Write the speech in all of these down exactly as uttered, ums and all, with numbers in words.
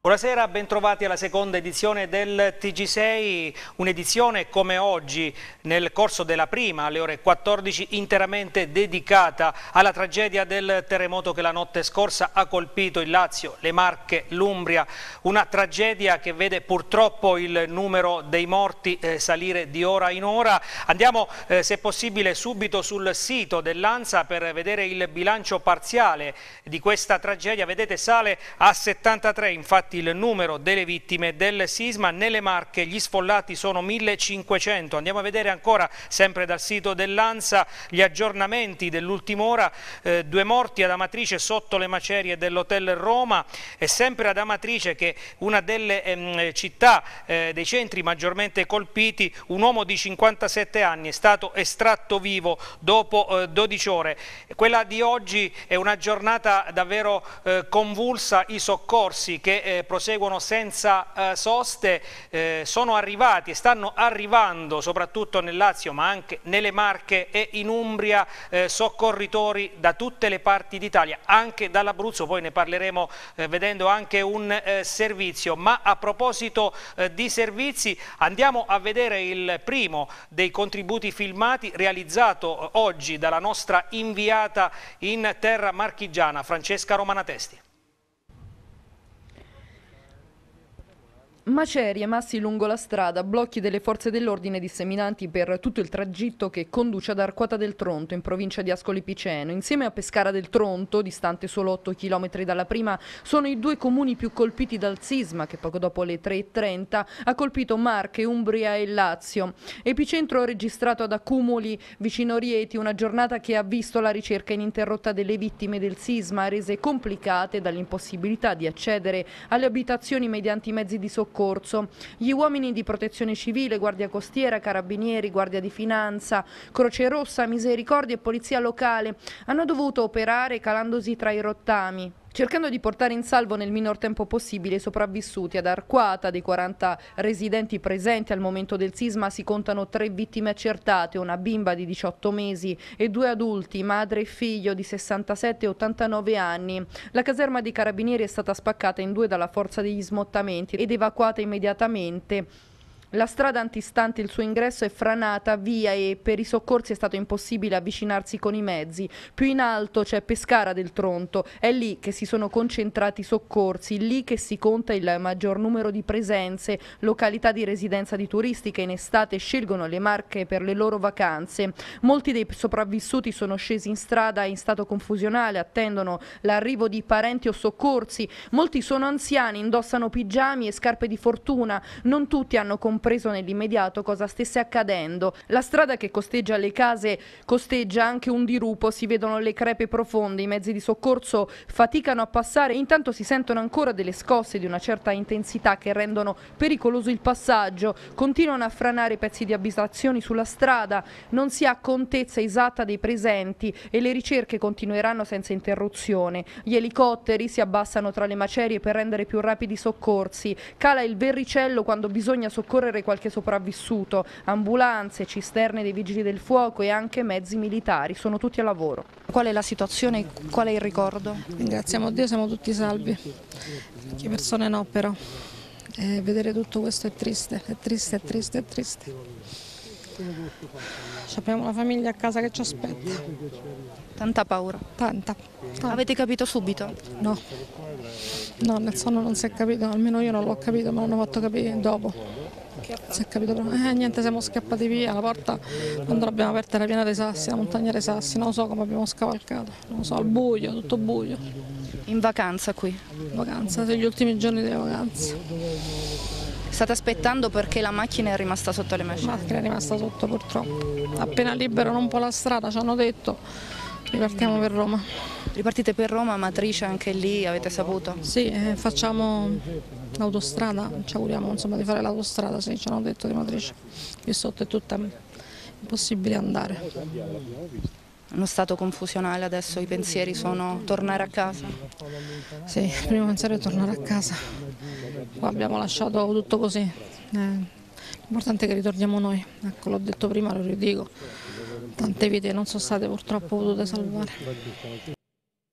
Buonasera, bentrovati alla seconda edizione del T G sei, un'edizione come oggi nel corso della prima alle ore quattordici interamente dedicata alla tragedia del terremoto che la notte scorsa ha colpito il Lazio, le Marche, l'Umbria, una tragedia che vede purtroppo il numero dei morti eh, salire di ora in ora. Andiamo eh, se possibile subito sul sito dell'ANSA per vedere il bilancio parziale di questa tragedia. Vedete, sale a settantatré infatti il numero delle vittime del sisma. Nelle Marche gli sfollati sono millecinquecento. Andiamo a vedere ancora, sempre dal sito dell'ANSA, gli aggiornamenti dell'ultima ora. Eh, due morti ad Amatrice sotto le macerie dell'Hotel Roma, e sempre ad Amatrice, che è una delle ehm, città eh, dei centri maggiormente colpiti, un uomo di cinquantasette anni è stato estratto vivo dopo eh, dodici ore. Quella di oggi è una giornata davvero eh, convulsa. I soccorsi che eh, proseguono senza eh, soste eh, sono arrivati e stanno arrivando soprattutto nel Lazio, ma anche nelle Marche e in Umbria, eh, soccorritori da tutte le parti d'Italia, anche dall'Abruzzo. Poi ne parleremo eh, vedendo anche un eh, servizio. Ma a proposito eh, di servizi, andiamo a vedere il primo dei contributi filmati realizzato eh, oggi dalla nostra inviata in terra marchigiana, Francesca Romanatesti. Macerie, massi lungo la strada, blocchi delle forze dell'ordine disseminati per tutto il tragitto che conduce ad Arquata del Tronto, in provincia di Ascoli Piceno. Insieme a Pescara del Tronto, distante solo otto chilometri dalla prima, sono i due comuni più colpiti dal sisma che poco dopo le tre e trenta ha colpito Marche, Umbria e Lazio. Epicentro registrato ad Accumuli, vicino Rieti, una giornata che ha visto la ricerca ininterrotta delle vittime del sisma, rese complicate dall'impossibilità di accedere alle abitazioni mediante i mezzi di soccorso. Gli uomini di protezione civile, guardia costiera, carabinieri, guardia di finanza, Croce Rossa, Misericordia e polizia locale hanno dovuto operare calandosi tra i rottami, cercando di portare in salvo nel minor tempo possibile i sopravvissuti. Ad Arquata, dei quaranta residenti presenti al momento del sisma, si contano tre vittime accertate, una bimba di diciotto mesi e due adulti, madre e figlio di sessantasette e ottantanove anni. La caserma dei carabinieri è stata spaccata in due dalla forza degli smottamenti ed evacuata immediatamente. La strada antistante il suo ingresso è franata via e per i soccorsi è stato impossibile avvicinarsi con i mezzi. Più in alto c'è Pescara del Tronto, è lì che si sono concentrati i soccorsi, lì che si conta il maggior numero di presenze, località di residenza di turisti che in estate scelgono le Marche per le loro vacanze. Molti dei sopravvissuti sono scesi in strada in stato confusionale, attendono l'arrivo di parenti o soccorsi. Molti sono anziani, indossano pigiami e scarpe di fortuna, non tutti hanno compreso preso nell'immediato cosa stesse accadendo. La strada che costeggia le case costeggia anche un dirupo, si vedono le crepe profonde, i mezzi di soccorso faticano a passare, intanto si sentono ancora delle scosse di una certa intensità che rendono pericoloso il passaggio. Continuano a franare pezzi di abitazioni sulla strada, non si ha contezza esatta dei presenti e le ricerche continueranno senza interruzione. Gli elicotteri si abbassano tra le macerie per rendere più rapidi i soccorsi, cala il verricello quando bisogna soccorrere qualche sopravvissuto, ambulanze, cisterne dei vigili del fuoco e anche mezzi militari, sono tutti a lavoro. Qual è la situazione? Qual è il ricordo? Ringraziamo a Dio, siamo tutti salvi, che persone no però. E vedere tutto questo è triste, è triste, è triste, è triste. Abbiamo una famiglia a casa che ci aspetta. Tanta paura? Tanta. tanta. Avete capito subito? No, no, nel sonno non si è capito, almeno io non l'ho capito, me l'hanno fatto capire dopo. Si è capito però, eh niente, siamo scappati via, la porta quando l'abbiamo aperta era piena dei sassi, la montagna dei sassi, non lo so come abbiamo scavalcato, non lo so, al buio, tutto buio. In vacanza qui? In vacanza, sì, gli ultimi giorni delle vacanze. State aspettando perché la macchina è rimasta sotto le macerie? La macchina è rimasta sotto purtroppo, appena liberano un po' la strada ci hanno detto ripartiamo per Roma. Ripartite per Roma, Amatrice anche lì, avete saputo? Sì, eh, facciamo l'autostrada, ci auguriamo insomma, di fare l'autostrada, sì, ci hanno detto di Amatrice. Qui sotto è tutta impossibile andare. Uno stato confusionale adesso, i pensieri sono tornare a casa? Sì, il primo pensiero è tornare a casa. Qua abbiamo lasciato tutto così. Eh, l'importante è che ritorniamo noi, ecco, l'ho detto prima, lo ridico. Tante vite non sono state purtroppo potute salvare.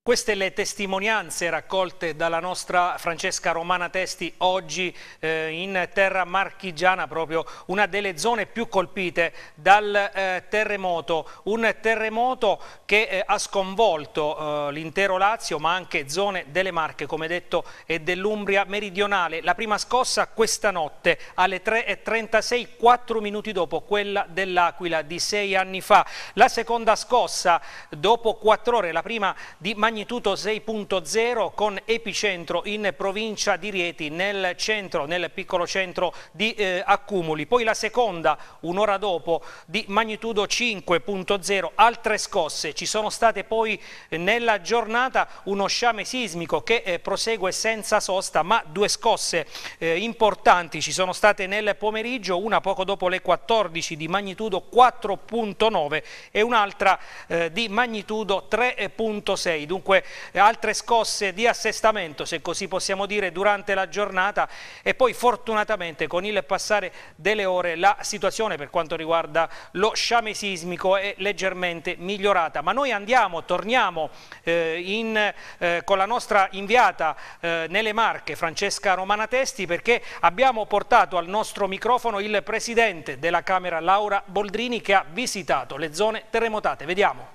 Queste le testimonianze raccolte dalla nostra Francesca Romana Testi oggi eh, in terra marchigiana, proprio una delle zone più colpite dal eh, terremoto, un terremoto che eh, ha sconvolto eh, l'intero Lazio ma anche zone delle Marche, come detto, e dell'Umbria meridionale. La prima scossa questa notte alle tre e trentasei, quattro minuti dopo quella dell'Aquila di sei anni fa. La seconda scossa dopo quattro ore, la prima di magnitudo sei punto zero con epicentro in provincia di Rieti, nel centro, nel piccolo centro di eh, Accumuli. Poi la seconda, un'ora dopo, di magnitudo cinque punto zero. Altre scosse ci sono state poi eh, nella giornata, uno sciame sismico che eh, prosegue senza sosta, ma due scosse eh, importanti ci sono state nel pomeriggio, una poco dopo le quattordici di magnitudo quattro punto nove e un'altra eh, di magnitudo tre punto sei. Dunque altre scosse di assestamento, se così possiamo dire, durante la giornata, e poi fortunatamente con il passare delle ore la situazione per quanto riguarda lo sciame sismico è leggermente migliorata. Ma noi andiamo, torniamo eh, in, eh, con la nostra inviata eh, nelle Marche, Francesca Romana Testi, perché abbiamo portato al nostro microfono il presidente della Camera, Laura Boldrini, che ha visitato le zone terremotate. Vediamo.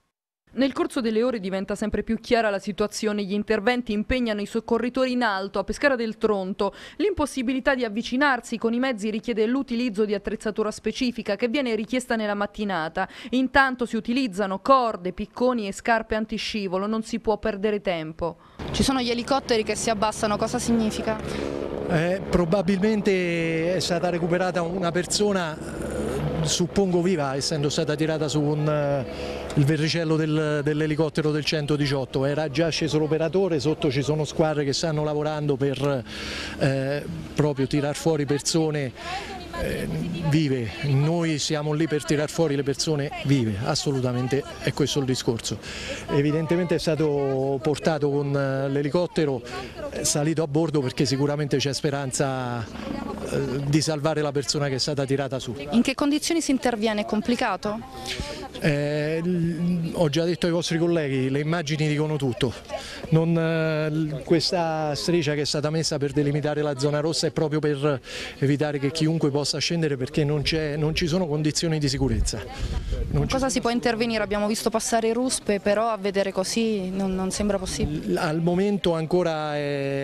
Nel corso delle ore diventa sempre più chiara la situazione. Gli interventi impegnano i soccorritori in alto. A Pescara del Tronto l'impossibilità di avvicinarsi con i mezzi richiede l'utilizzo di attrezzatura specifica che viene richiesta nella mattinata. Intanto si utilizzano corde, picconi e scarpe antiscivolo. Non si può perdere tempo. Ci sono gli elicotteri che si abbassano, cosa significa? Eh, probabilmente è stata recuperata una persona, suppongo viva, essendo stata tirata su un, uh, il verricello del, dell'elicottero del centodiciotto. Era già sceso l'operatore, sotto ci sono squadre che stanno lavorando per eh, proprio tirar fuori persone eh, vive. Noi siamo lì per tirar fuori le persone vive, assolutamente è questo il discorso. Evidentemente è stato portato con l'elicottero, salito a bordo perché sicuramente c'è speranza di salvare la persona che è stata tirata su. In che condizioni si interviene? È complicato? Eh, ho già detto ai vostri colleghi, le immagini dicono tutto. Non, eh, questa striscia che è stata messa per delimitare la zona rossa è proprio per evitare che chiunque possa scendere, perché non, non ci sono condizioni di sicurezza. Non cosa si può intervenire? Abbiamo visto passare ruspe, però a vedere così non, non sembra possibile. Al momento ancora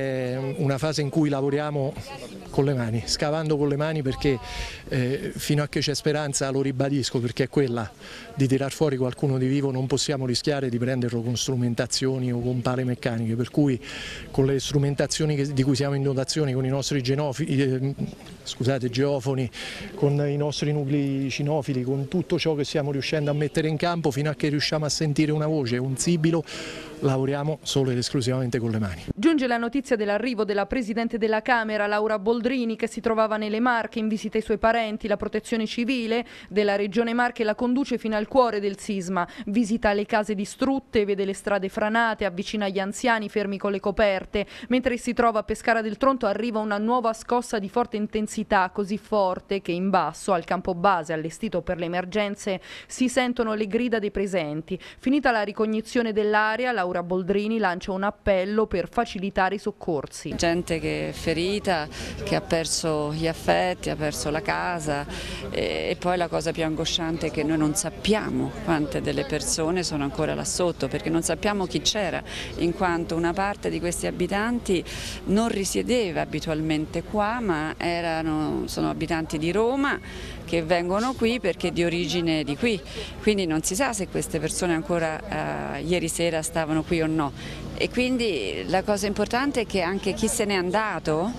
è una fase in cui lavoriamo con le mani, scavando con le mani, perché eh, fino a che c'è speranza, lo ribadisco, perché è quella di tirar fuori qualcuno di vivo, non possiamo rischiare di prenderlo con strumentazioni o con pale meccaniche, per cui con le strumentazioni che, di cui siamo in dotazione, con i nostri genofi, eh, scusate, geofoni, con i nostri nuclei cinofili, con tutto ciò che stiamo riuscendo a mettere in campo, fino a che riusciamo a sentire una voce, un sibilo, lavoriamo solo ed esclusivamente con le mani. Giunge la notizia dell'arrivo della Presidente della Camera, Laura Boldrini, che si trovava nelle Marche in visita ai suoi parenti. La Protezione Civile della Regione Marche la conduce fino al cuore del sisma, visita le case distrutte, vede le strade franate, avvicina gli anziani fermi con le coperte. Mentre si trova a Pescara del Tronto arriva una nuova scossa di forte intensità, così forte che in basso, al campo base allestito per le emergenze, si sentono le grida dei presenti. Finita la ricognizione dell'area, la Laura Boldrini lancia un appello per facilitare i soccorsi. Gente che è ferita, che ha perso gli affetti, ha perso la casa, e poi la cosa più angosciante è che noi non sappiamo quante delle persone sono ancora là sotto, perché non sappiamo chi c'era, in quanto una parte di questi abitanti non risiedeva abitualmente qua, ma erano, sono abitanti di Roma che vengono qui perché di origine di qui, quindi non si sa se queste persone ancora eh, ieri sera stavano qui o no, e quindi la cosa importante è che anche chi se n'è andato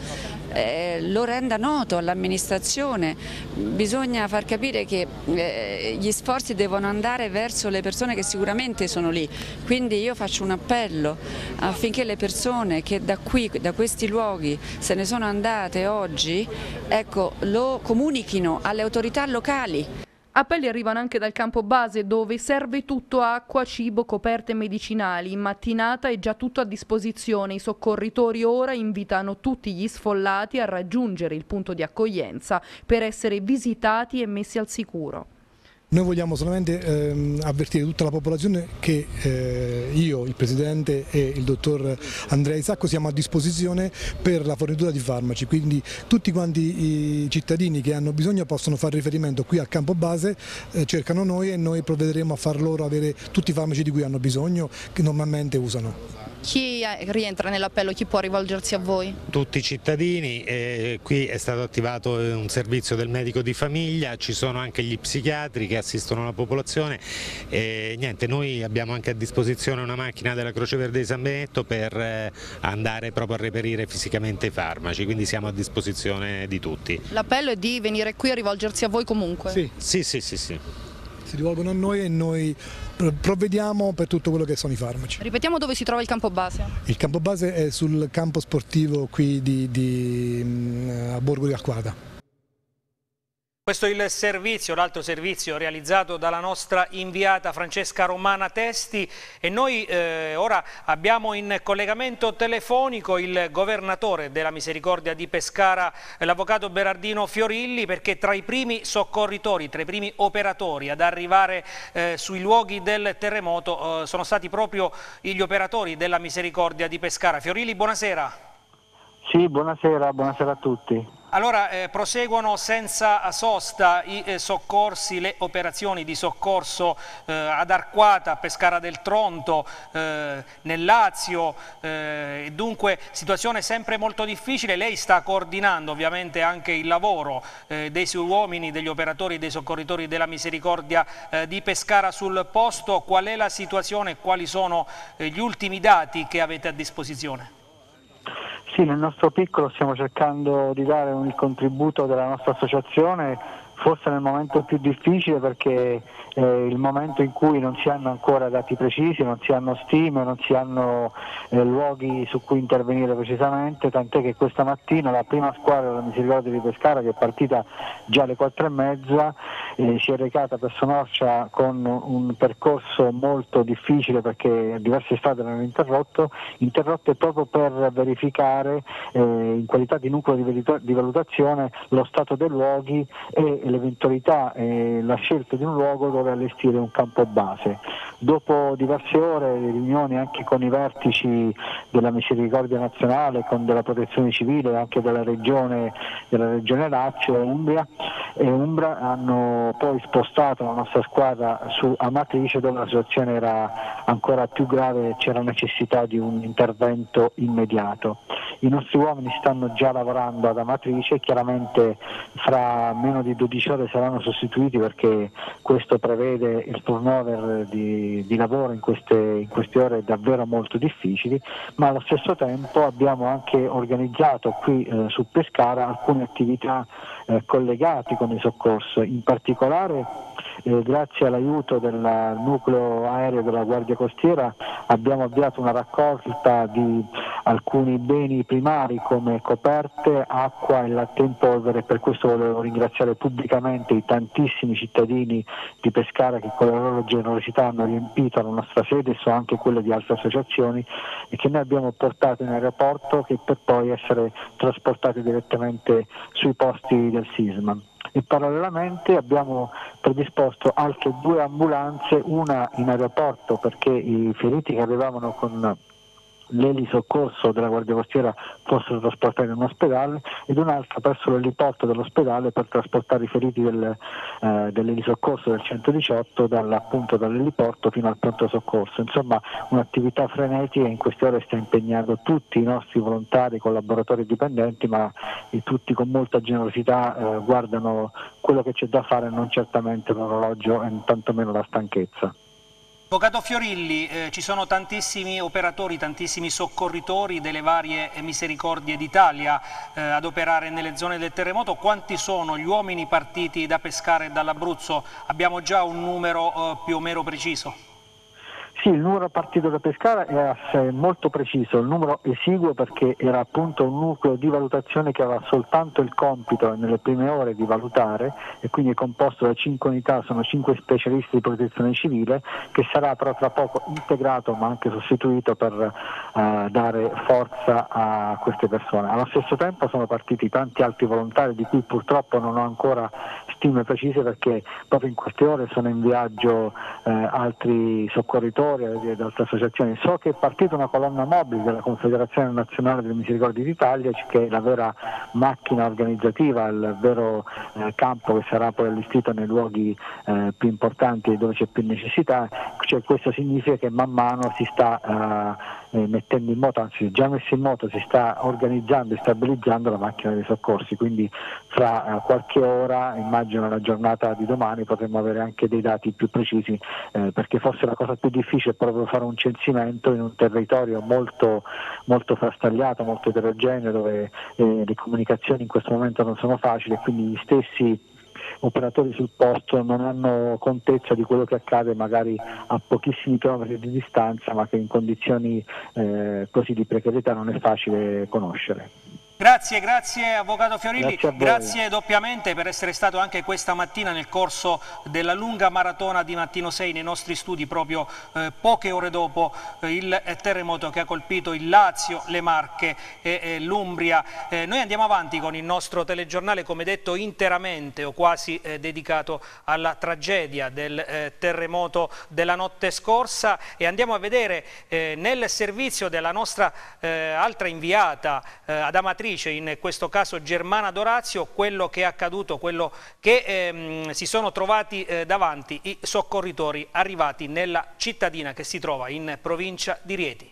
eh, lo renda noto all'amministrazione. Bisogna far capire che eh, gli sforzi devono andare verso le persone che sicuramente sono lì, quindi io faccio un appello affinché le persone che da qui, da questi luoghi se ne sono andate oggi, ecco, lo comunichino alle autorità locali. Appelli arrivano anche dal campo base, dove serve tutto: acqua, cibo, coperte medicinali. In mattinata è già tutto a disposizione. I soccorritori ora invitano tutti gli sfollati a raggiungere il punto di accoglienza per essere visitati e messi al sicuro. Noi vogliamo solamente ehm, avvertire tutta la popolazione che eh, io, il Presidente e il Dottor Andrea Isacco siamo a disposizione per la fornitura di farmaci, quindi tutti quanti i cittadini che hanno bisogno possono fare riferimento qui al campo base, eh, cercano noi e noi provvederemo a far loro avere tutti i farmaci di cui hanno bisogno, che normalmente usano. Chi rientra nell'appello, chi può rivolgersi a voi? Tutti i cittadini, eh, qui è stato attivato un servizio del medico di famiglia, ci sono anche gli psichiatri che assistono la popolazione e niente, noi abbiamo anche a disposizione una macchina della Croce Verde di San Benedetto per eh, andare proprio a reperire fisicamente i farmaci, quindi siamo a disposizione di tutti. L'appello è di venire qui a rivolgersi a voi comunque? Sì, sì, sì, sì, sì. Si rivolgono a noi e noi provvediamo per tutto quello che sono i farmaci. Ripetiamo dove si trova il campo base. Il campo base è sul campo sportivo qui di, di, a Borgo di Arquata. Questo è il servizio, l'altro servizio realizzato dalla nostra inviata Francesca Romana Testi e noi eh, ora abbiamo in collegamento telefonico il governatore della Misericordia di Pescara, l'avvocato Berardino Fiorilli, perché tra i primi soccorritori, tra i primi operatori ad arrivare eh, sui luoghi del terremoto eh, sono stati proprio gli operatori della Misericordia di Pescara. Fiorilli, buonasera. Sì, buonasera, buonasera a tutti. Allora, eh, proseguono senza sosta i eh, soccorsi, le operazioni di soccorso eh, ad Arquata, a Pescara del Tronto, eh, nel Lazio, eh, dunque situazione sempre molto difficile. Lei sta coordinando ovviamente anche il lavoro eh, dei suoi uomini, degli operatori, dei soccorritori della Misericordia eh, di Pescara sul posto. Qual è la situazione e quali sono eh, gli ultimi dati che avete a disposizione? Sì, nel nostro piccolo stiamo cercando di dare un, il contributo della nostra associazione, forse nel momento più difficile perché è il momento in cui non si hanno ancora dati precisi, non si hanno stime, non si hanno eh, luoghi su cui intervenire precisamente, tant'è che questa mattina la prima squadra della Misericordia di Pescara, che è partita già alle quattro e mezza, eh, si è recata per Sonorcia con un percorso molto difficile perché diverse strade erano interrotto, interrotte proprio per verificare eh, in qualità di nucleo di, di valutazione lo stato dei luoghi e l'eventualità e la scelta di un luogo dove allestire un campo base. Dopo diverse ore di riunioni anche con i vertici della Misericordia Nazionale, con della Protezione Civile e anche della Regione, della Regione Lazio e Umbria, e Umbra hanno poi spostato la nostra squadra su Amatrice, dove la situazione era ancora più grave e c'era necessità di un intervento immediato. I nostri uomini stanno già lavorando ad Amatrice e chiaramente fra meno di dodici ore saranno sostituiti perché questo prevede il turnover di, di lavoro in queste, in queste ore davvero molto difficili, ma allo stesso tempo abbiamo anche organizzato qui eh, su Pescara alcune attività eh, collegate con il soccorso, in particolare Eh, grazie all'aiuto del nucleo aereo della Guardia Costiera abbiamo avviato una raccolta di alcuni beni primari come coperte, acqua e latte in polvere. Per questo volevo ringraziare pubblicamente i tantissimi cittadini di Pescara che con la loro generosità hanno riempito la nostra sede e so anche quelle di altre associazioni e che noi abbiamo portato in aeroporto che per poi essere trasportati direttamente sui posti del sisma. E parallelamente abbiamo predisposto altre due ambulanze, una in aeroporto perché i feriti che arrivavano con l'elisoccorso della Guardia Costiera fossero trasportati in un ospedale ed un'altra presso l'eliporto dell'ospedale per trasportare i feriti del, eh, dell'elisoccorso del centodiciotto dal, appunto dall'eliporto fino al pronto soccorso. Insomma, un'attività frenetica in queste ore sta impegnando tutti i nostri volontari, collaboratori e dipendenti, ma e tutti con molta generosità eh, guardano quello che c'è da fare, non certamente l'orologio e tantomeno la stanchezza. Avvocato Fiorilli, eh, ci sono tantissimi operatori, tantissimi soccorritori delle varie Misericordie d'Italia eh, ad operare nelle zone del terremoto. Quanti sono gli uomini partiti da Pescara e dall'Abruzzo? Abbiamo già un numero eh, più o meno preciso? Sì, il numero partito da Pescara è molto preciso, il numero esiguo perché era appunto un nucleo di valutazione che aveva soltanto il compito nelle prime ore di valutare e quindi è composto da cinque unità, sono cinque specialisti di protezione civile che sarà però tra poco integrato ma anche sostituito per uh, dare forza a queste persone. Allo stesso tempo sono partiti tanti altri volontari di cui purtroppo non ho ancora stime precise perché proprio in queste ore sono in viaggio eh, altri soccorritori ed altre associazioni. So che è partita una colonna mobile della Confederazione Nazionale delle Misericordie d'Italia, che è la vera macchina organizzativa, il vero eh, campo che sarà poi allestito nei luoghi eh, più importanti dove c'è più necessità, cioè, questo significa che man mano si sta eh, mettendo in moto, anzi già messo in moto, si sta organizzando e stabilizzando la macchina dei soccorsi, quindi fra eh, qualche ora, immagino la giornata di domani, potremo avere anche dei dati più precisi eh, perché forse la cosa più difficile è proprio fare un censimento in un territorio molto, molto frastagliato, molto eterogeneo, dove eh, le comunicazioni in questo momento non sono facili e quindi gli stessi operatori sul posto non hanno contezza di quello che accade magari a pochissimi chilometri di distanza, ma che in condizioni eh, così di precarietà non è facile conoscere. Grazie, grazie Avvocato Fiorilli, grazie, grazie doppiamente per essere stato anche questa mattina nel corso della lunga maratona di Mattino sei nei nostri studi, proprio eh, poche ore dopo eh, il terremoto che ha colpito il Lazio, le Marche e eh, l'Umbria. Eh, noi andiamo avanti con il nostro telegiornale, come detto, interamente o quasi eh, dedicato alla tragedia del eh, terremoto della notte scorsa e andiamo a vedere eh, nel servizio della nostra eh, altra inviata eh, ad Amatrice, in questo caso Germana Dorazio, quello che è accaduto, quello che ehm, si sono trovati eh, davanti i soccorritori arrivati nella cittadina che si trova in provincia di Rieti.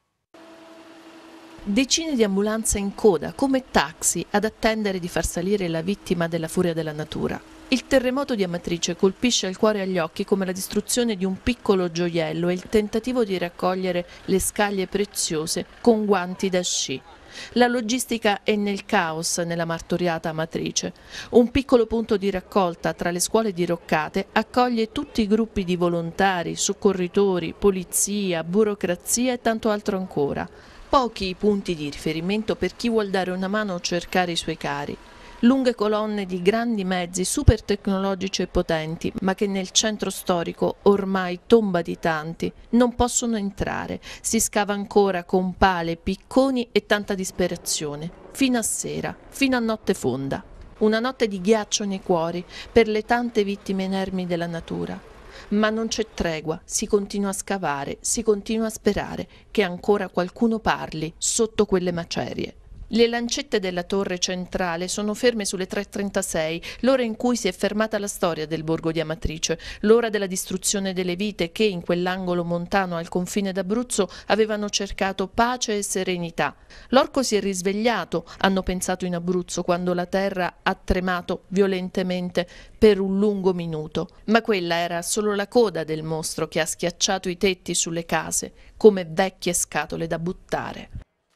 Decine di ambulanze in coda, come taxi, ad attendere di far salire la vittima della furia della natura. Il terremoto di Amatrice colpisce il cuore agli occhi come la distruzione di un piccolo gioiello e il tentativo di raccogliere le scaglie preziose con guanti da sci. La logistica è nel caos nella martoriata Amatrice. Un piccolo punto di raccolta tra le scuole diroccate accoglie tutti i gruppi di volontari, soccorritori, polizia, burocrazia e tanto altro ancora. Pochi i punti di riferimento per chi vuol dare una mano o cercare i suoi cari. Lunghe colonne di grandi mezzi super tecnologici e potenti, ma che nel centro storico, ormai tomba di tanti, non possono entrare. Si scava ancora con pale, picconi e tanta disperazione, fino a sera, fino a notte fonda. Una notte di ghiaccio nei cuori per le tante vittime inermi della natura. Ma non c'è tregua, si continua a scavare, si continua a sperare che ancora qualcuno parli sotto quelle macerie. Le lancette della torre centrale sono ferme sulle tre e trentasei, l'ora in cui si è fermata la storia del borgo di Amatrice, l'ora della distruzione delle vite che in quell'angolo montano al confine d'Abruzzo avevano cercato pace e serenità. L'orco si è risvegliato, hanno pensato in Abruzzo, quando la terra ha tremato violentemente per un lungo minuto. Ma quella era solo la coda del mostro che ha schiacciato i tetti sulle case come vecchie scatole da buttare.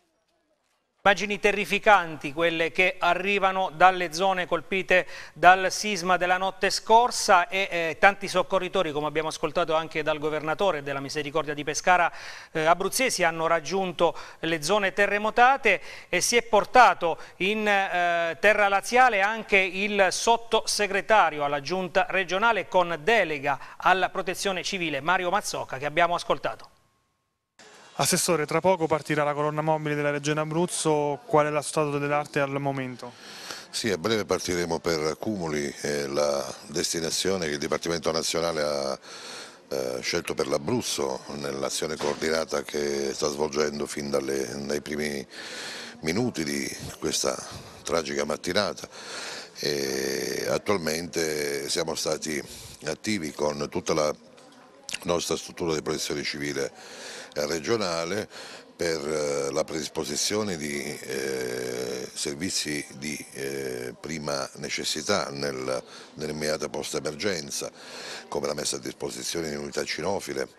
Immagini terrificanti quelle che arrivano dalle zone colpite dal sisma della notte scorsa e eh, tanti soccorritori, come abbiamo ascoltato anche dal governatore della Misericordia di Pescara, eh, abruzzesi, hanno raggiunto le zone terremotate e si è portato in eh, terra laziale anche il sottosegretario alla giunta regionale con delega alla protezione civile Mario Mazzocca, che abbiamo ascoltato. Assessore, tra poco partirà la colonna mobile della Regione Abruzzo, qual è lo stato dell'arte al momento? Sì, a breve partiremo per Cumuli, eh, la destinazione che il Dipartimento Nazionale ha eh, scelto per l'Abruzzo nell'azione coordinata che sta svolgendo fin dalle, dai primi minuti di questa tragica mattinata. E attualmente siamo stati attivi con tutta la nostra struttura di protezione civile regionale per la predisposizione di eh, servizi di eh, prima necessità nel, nell'immediata post-emergenza, come la messa a disposizione di unità cinofile,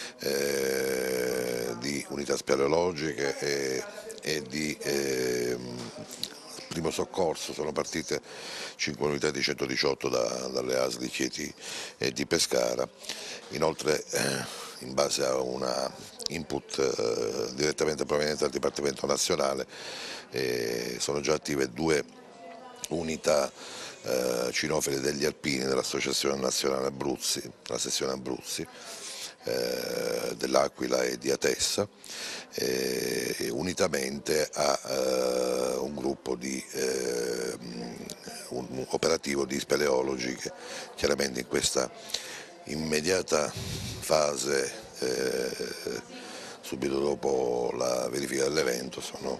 eh, di unità speleologiche e, e di eh, primo soccorso. Sono partite cinque unità di centodiciotto da, dalle A S L di Chieti e di Pescara. Inoltre eh, in base a una input eh, direttamente proveniente dal Dipartimento Nazionale, e sono già attive due unità eh, cinofile degli alpini dell'Associazione Nazionale Abruzzi, la sezione Abruzzi, eh, dell'Aquila e di Atessa, eh, unitamente a eh, un gruppo di eh, un operativo di speleologi che chiaramente in questa immediata fase, eh, subito dopo la verifica dell'evento, sono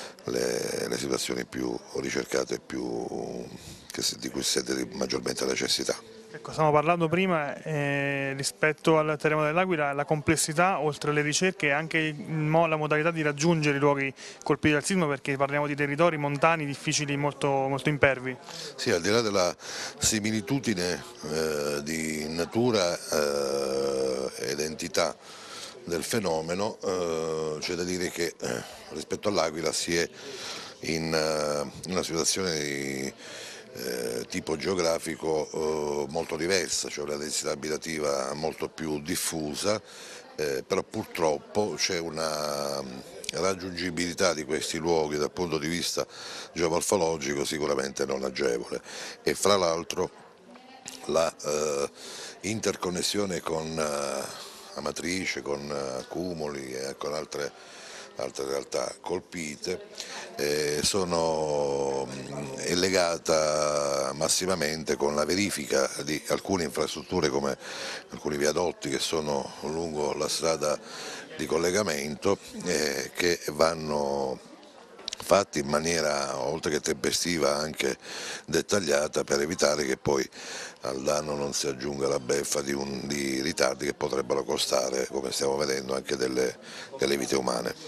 le, le situazioni più ricercate, più, che si, di cui si sente maggiormente la necessità. Ecco, stiamo parlando prima eh, rispetto al terremoto dell'Aquila, la complessità oltre alle ricerche e anche il, la modalità di raggiungere i luoghi colpiti dal sisma, perché parliamo di territori montani difficili, molto, molto impervi. Sì, al di là della similitudine eh, di natura eh, ed entità del fenomeno, eh, c'è da dire che eh, rispetto all'Aquila si è in, uh, in una situazione di eh, tipo geografico eh, molto diversa, cioè una densità abitativa molto più diffusa, eh, però purtroppo c'è una raggiungibilità di questi luoghi dal punto di vista geomorfologico sicuramente non agevole, e fra l'altro la eh, interconnessione con eh, Amatrice, con Accumuli e con altre, altre realtà colpite eh, sono, è legata massimamente con la verifica di alcune infrastrutture come alcuni viadotti che sono lungo la strada di collegamento eh, che vanno fatti in maniera oltre che tempestiva anche dettagliata, per evitare che poi al danno non si aggiunga la beffa di, un, di ritardi che potrebbero costare, come stiamo vedendo, anche delle, delle vite umane.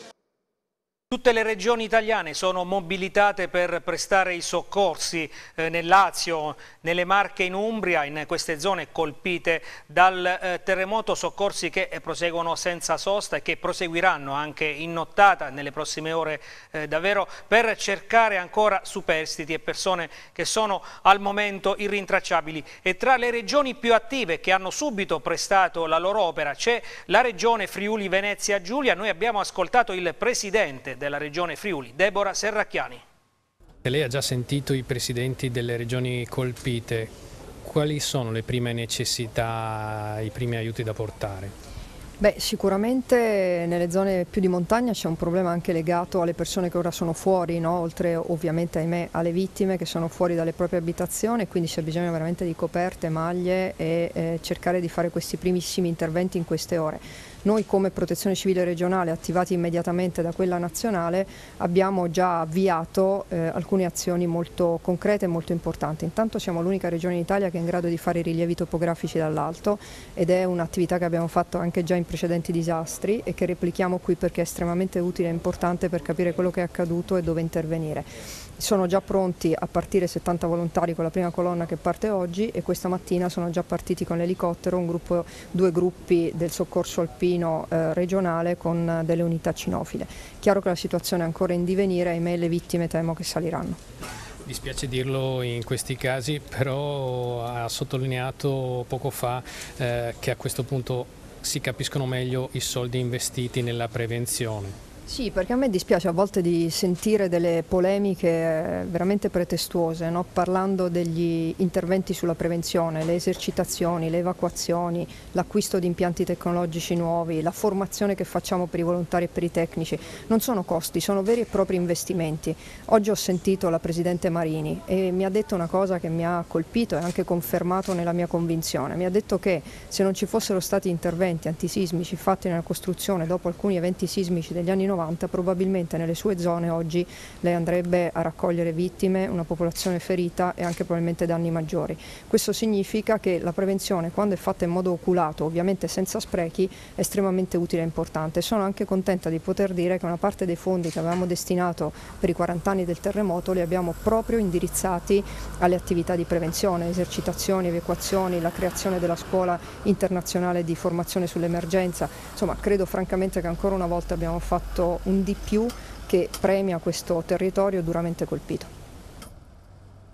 Tutte le regioni italiane sono mobilitate per prestare i soccorsi eh, nel Lazio, nelle Marche, in Umbria, in queste zone colpite dal eh, terremoto, soccorsi che eh, proseguono senza sosta e che proseguiranno anche in nottata nelle prossime ore eh, davvero, per cercare ancora superstiti e persone che sono al momento irrintracciabili. E tra le regioni più attive che hanno subito prestato la loro opera c'è la regione Friuli Venezia Giulia. Noi abbiamo ascoltato il presidente della regione Friuli, Deborah Serracchiani. Lei ha già sentito i presidenti delle regioni colpite, quali sono le prime necessità, i primi aiuti da portare? Beh, sicuramente nelle zone più di montagna c'è un problema anche legato alle persone che ora sono fuori, no? Oltre ovviamente ahimè alle vittime che sono fuori dalle proprie abitazioni, quindi c'è bisogno veramente di coperte, maglie e eh, cercare di fare questi primissimi interventi in queste ore. Noi come Protezione Civile regionale, attivati immediatamente da quella nazionale, abbiamo già avviato eh, alcune azioni molto concrete e molto importanti. Intanto siamo l'unica regione in Italia che è in grado di fare i rilievi topografici dall'alto, ed è un'attività che abbiamo fatto anche già in precedenti disastri e che replichiamo qui perché è estremamente utile e importante per capire quello che è accaduto e dove intervenire. Sono già pronti a partire settanta volontari con la prima colonna che parte oggi, e questa mattina sono già partiti con l'elicottero un gruppo, due gruppi del soccorso alpino eh, regionale con delle unità cinofile. Chiaro che la situazione è ancora in divenire, ahimè le vittime temo che saliranno. Dispiace dirlo in questi casi, però ha sottolineato poco fa eh, che a questo punto si capiscono meglio i soldi investiti nella prevenzione. Sì, perché a me dispiace a volte di sentire delle polemiche veramente pretestuose, no? Parlando degli interventi sulla prevenzione, le esercitazioni, le evacuazioni, l'acquisto di impianti tecnologici nuovi, la formazione che facciamo per i volontari e per i tecnici. Non sono costi, sono veri e propri investimenti. Oggi ho sentito la Presidente Marini e mi ha detto una cosa che mi ha colpito e anche confermato nella mia convinzione. Mi ha detto che se non ci fossero stati interventi antisismici fatti nella costruzione dopo alcuni eventi sismici degli anni novanta, probabilmente nelle sue zone oggi lei andrebbe a raccogliere vittime, una popolazione ferita e anche probabilmente danni maggiori. Questo significa che la prevenzione, quando è fatta in modo oculato, ovviamente senza sprechi, è estremamente utile e importante. Sono anche contenta di poter dire che una parte dei fondi che avevamo destinato per i quaranta anni del terremoto li abbiamo proprio indirizzati alle attività di prevenzione, esercitazioni, evacuazioni, la creazione della scuola internazionale di formazione sull'emergenza. Insomma, credo francamente che ancora una volta abbiamo fatto un di più che premia questo territorio duramente colpito.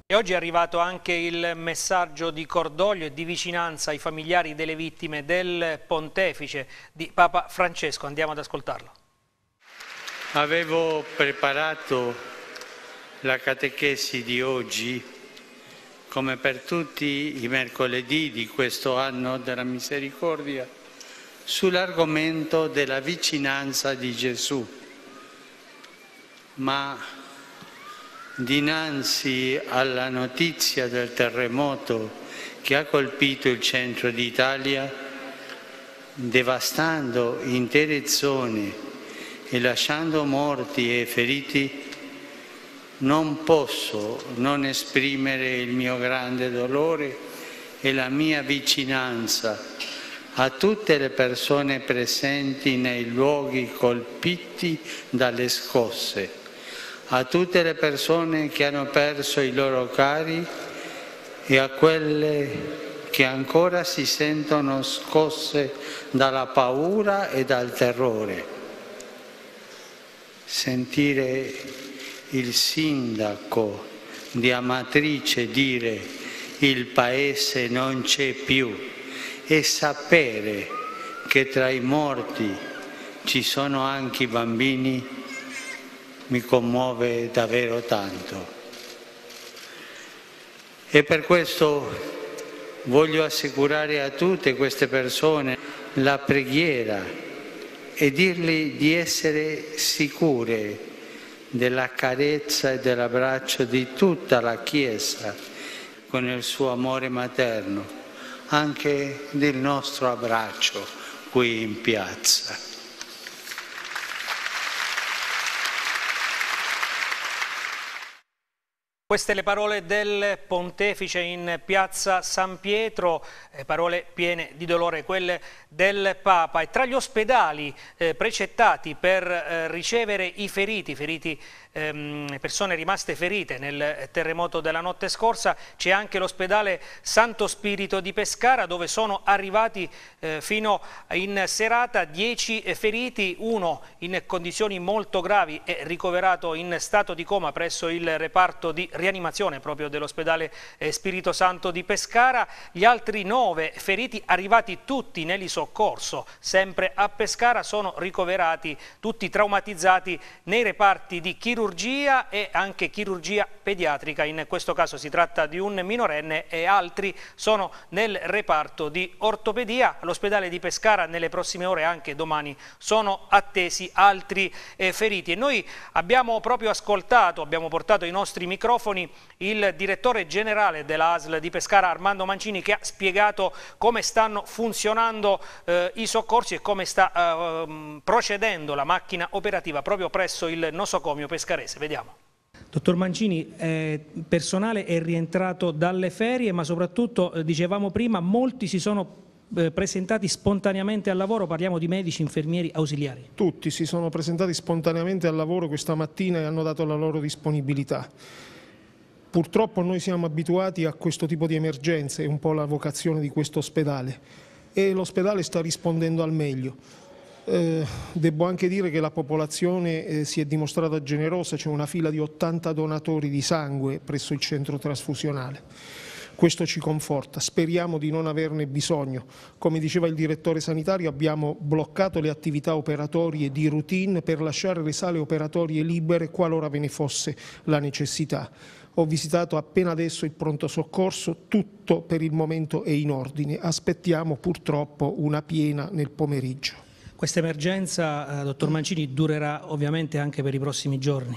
E oggi è arrivato anche il messaggio di cordoglio e di vicinanza ai familiari delle vittime del Pontefice di Papa Francesco. Andiamo ad ascoltarlo. Avevo preparato la catechesi di oggi, come per tutti i mercoledì di questo anno della misericordia, sull'argomento della vicinanza di Gesù. Ma dinanzi alla notizia del terremoto che ha colpito il centro d'Italia, devastando intere zone e lasciando morti e feriti, non posso non esprimere il mio grande dolore e la mia vicinanza a tutte le persone presenti nei luoghi colpiti dalle scosse, a tutte le persone che hanno perso i loro cari e a quelle che ancora si sentono scosse dalla paura e dal terrore. Sentire il sindaco di Amatrice dire il paese non c'è più e sapere che tra i morti ci sono anche i bambini mi commuove davvero tanto. E per questo voglio assicurare a tutte queste persone la preghiera e dirgli di essere sicure della carezza e dell'abbraccio di tutta la Chiesa con il suo amore materno, anche del nostro abbraccio qui in piazza. Queste le parole del Pontefice in piazza San Pietro, eh, parole piene di dolore, quelle del Papa. E tra gli ospedali eh, precettati per eh, ricevere i feriti, feriti ehm, persone rimaste ferite nel terremoto della notte scorsa, c'è anche l'ospedale Santo Spirito di Pescara, dove sono arrivati eh, fino in serata dieci feriti, uno in condizioni molto gravi è ricoverato in stato di coma presso il reparto di rianimazione proprio dell'ospedale Spirito Santo di Pescara. Gli altri nove feriti, arrivati tutti nell'isoccorso sempre a Pescara, sono ricoverati tutti traumatizzati nei reparti di chirurgia e anche chirurgia pediatrica. In questo caso si tratta di un minorenne e altri sono nel reparto di ortopedia. All'ospedale di Pescara nelle prossime ore, anche domani, sono attesi altri eh, feriti. E noi abbiamo proprio ascoltato, abbiamo portato i nostri microfoni il direttore generale della A S L di Pescara, Armando Mancini, che ha spiegato come stanno funzionando eh, i soccorsi e come sta eh, procedendo la macchina operativa proprio presso il nosocomio pescarese. Vediamo. Dottor Mancini, eh, personale è rientrato dalle ferie, ma soprattutto, eh, dicevamo prima, molti si sono eh, presentati spontaneamente al lavoro, parliamo di medici, infermieri, ausiliari. Tutti si sono presentati spontaneamente al lavoro questa mattina e hanno dato la loro disponibilità. Purtroppo noi siamo abituati a questo tipo di emergenze, è un po' la vocazione di questo ospedale, e l'ospedale sta rispondendo al meglio. Eh, devo anche dire che la popolazione eh, si è dimostrata generosa, c'è una fila di ottanta donatori di sangue presso il centro trasfusionale. Questo ci conforta, speriamo di non averne bisogno. Come diceva il direttore sanitario, abbiamo bloccato le attività operatorie di routine per lasciare le sale operatorie libere qualora ve ne fosse la necessità. Ho visitato appena adesso il pronto soccorso, tutto per il momento è in ordine, aspettiamo purtroppo una piena nel pomeriggio. Questa emergenza, eh, dottor Mancini, durerà ovviamente anche per i prossimi giorni?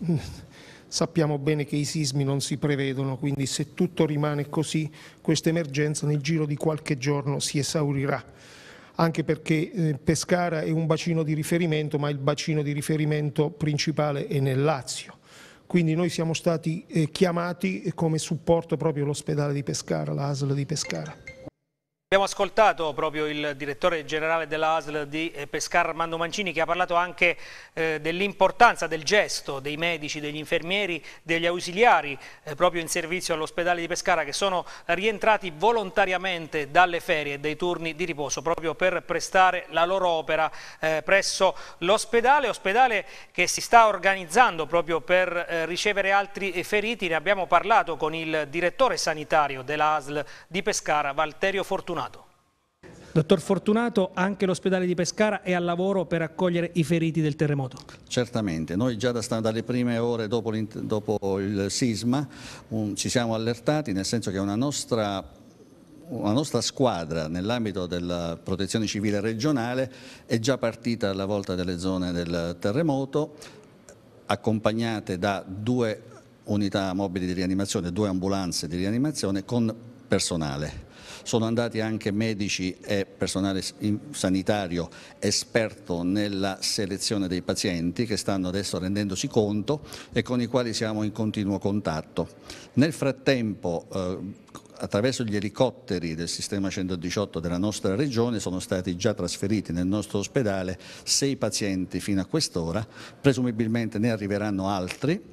Sappiamo bene che i sismi non si prevedono, quindi se tutto rimane così, questa emergenza nel giro di qualche giorno si esaurirà. Anche perché eh, Pescara è un bacino di riferimento, ma il bacino di riferimento principale è nel Lazio. Quindi noi siamo stati eh, chiamati come supporto proprio all'ospedale di Pescara, l'A S L di Pescara. Abbiamo ascoltato proprio il direttore generale della A S L di Pescara, Armando Mancini, che ha parlato anche eh, dell'importanza del gesto dei medici, degli infermieri, degli ausiliari eh, proprio in servizio all'ospedale di Pescara, che sono rientrati volontariamente dalle ferie e dai turni di riposo proprio per prestare la loro opera eh, presso l'ospedale, ospedale che si sta organizzando proprio per eh, ricevere altri feriti. Ne abbiamo parlato con il direttore sanitario della A S L di Pescara, Valterio Fortunato. Dottor Fortunato, anche l'ospedale di Pescara è al lavoro per accogliere i feriti del terremoto? Certamente, noi già da, dalle prime ore dopo, dopo il sisma un, ci siamo allertati, nel senso che una nostra, una nostra squadra nell'ambito della protezione civile regionale è già partita alla volta delle zone del terremoto, accompagnate da due unità mobili di rianimazione, due ambulanze di rianimazione con personale. Sono andati anche medici e personale sanitario esperto nella selezione dei pazienti che stanno adesso rendendosi conto e con i quali siamo in continuo contatto. Nel frattempo, eh, attraverso gli elicotteri del sistema centodiciotto della nostra regione sono stati già trasferiti nel nostro ospedale sei pazienti fino a quest'ora, presumibilmente ne arriveranno altri.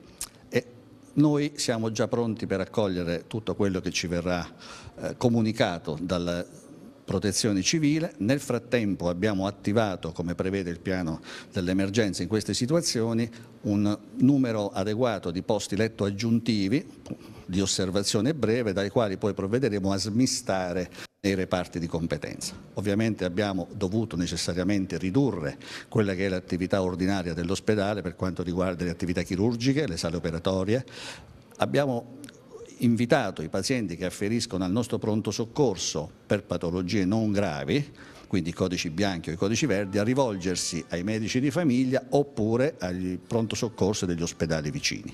Noi siamo già pronti per accogliere tutto quello che ci verrà eh, comunicato dalla protezione civile. Nel frattempo abbiamo attivato, come prevede il piano dell'emergenza in queste situazioni, un numero adeguato di posti letto aggiuntivi di osservazione breve, dai quali poi provvederemo a smistare nei reparti di competenza. Ovviamente abbiamo dovuto necessariamente ridurre quella che è l'attività ordinaria dell'ospedale per quanto riguarda le attività chirurgiche, le sale operatorie. Abbiamo invitato i pazienti che afferiscono al nostro pronto soccorso per patologie non gravi, quindi i codici bianchi o i codici verdi, a rivolgersi ai medici di famiglia oppure al pronto soccorso degli ospedali vicini.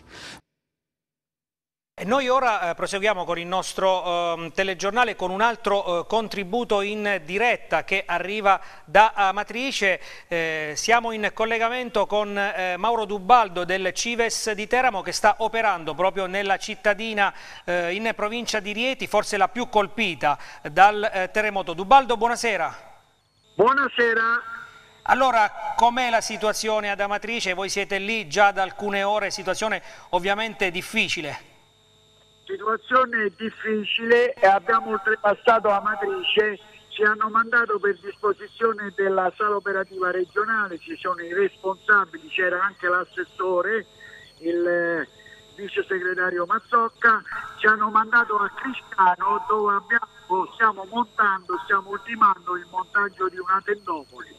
E noi ora eh, proseguiamo con il nostro eh, telegiornale con un altro eh, contributo in diretta che arriva da Amatrice. Eh, siamo in collegamento con eh, Mauro Dubaldo del Cives di Teramo, che sta operando proprio nella cittadina eh, in provincia di Rieti, forse la più colpita dal eh, terremoto. Dubaldo, buonasera. Buonasera. Allora, com'è la situazione ad Amatrice? Voi siete lì già da alcune ore, situazione ovviamente difficile. Situazione difficile e abbiamo oltrepassato Amatrice, ci hanno mandato per disposizione della sala operativa regionale, ci sono i responsabili, c'era anche l'assessore, il vice segretario Mazzocca, ci hanno mandato a Crisciano dove abbiamo, stiamo montando, stiamo ultimando il montaggio di una tendopoli.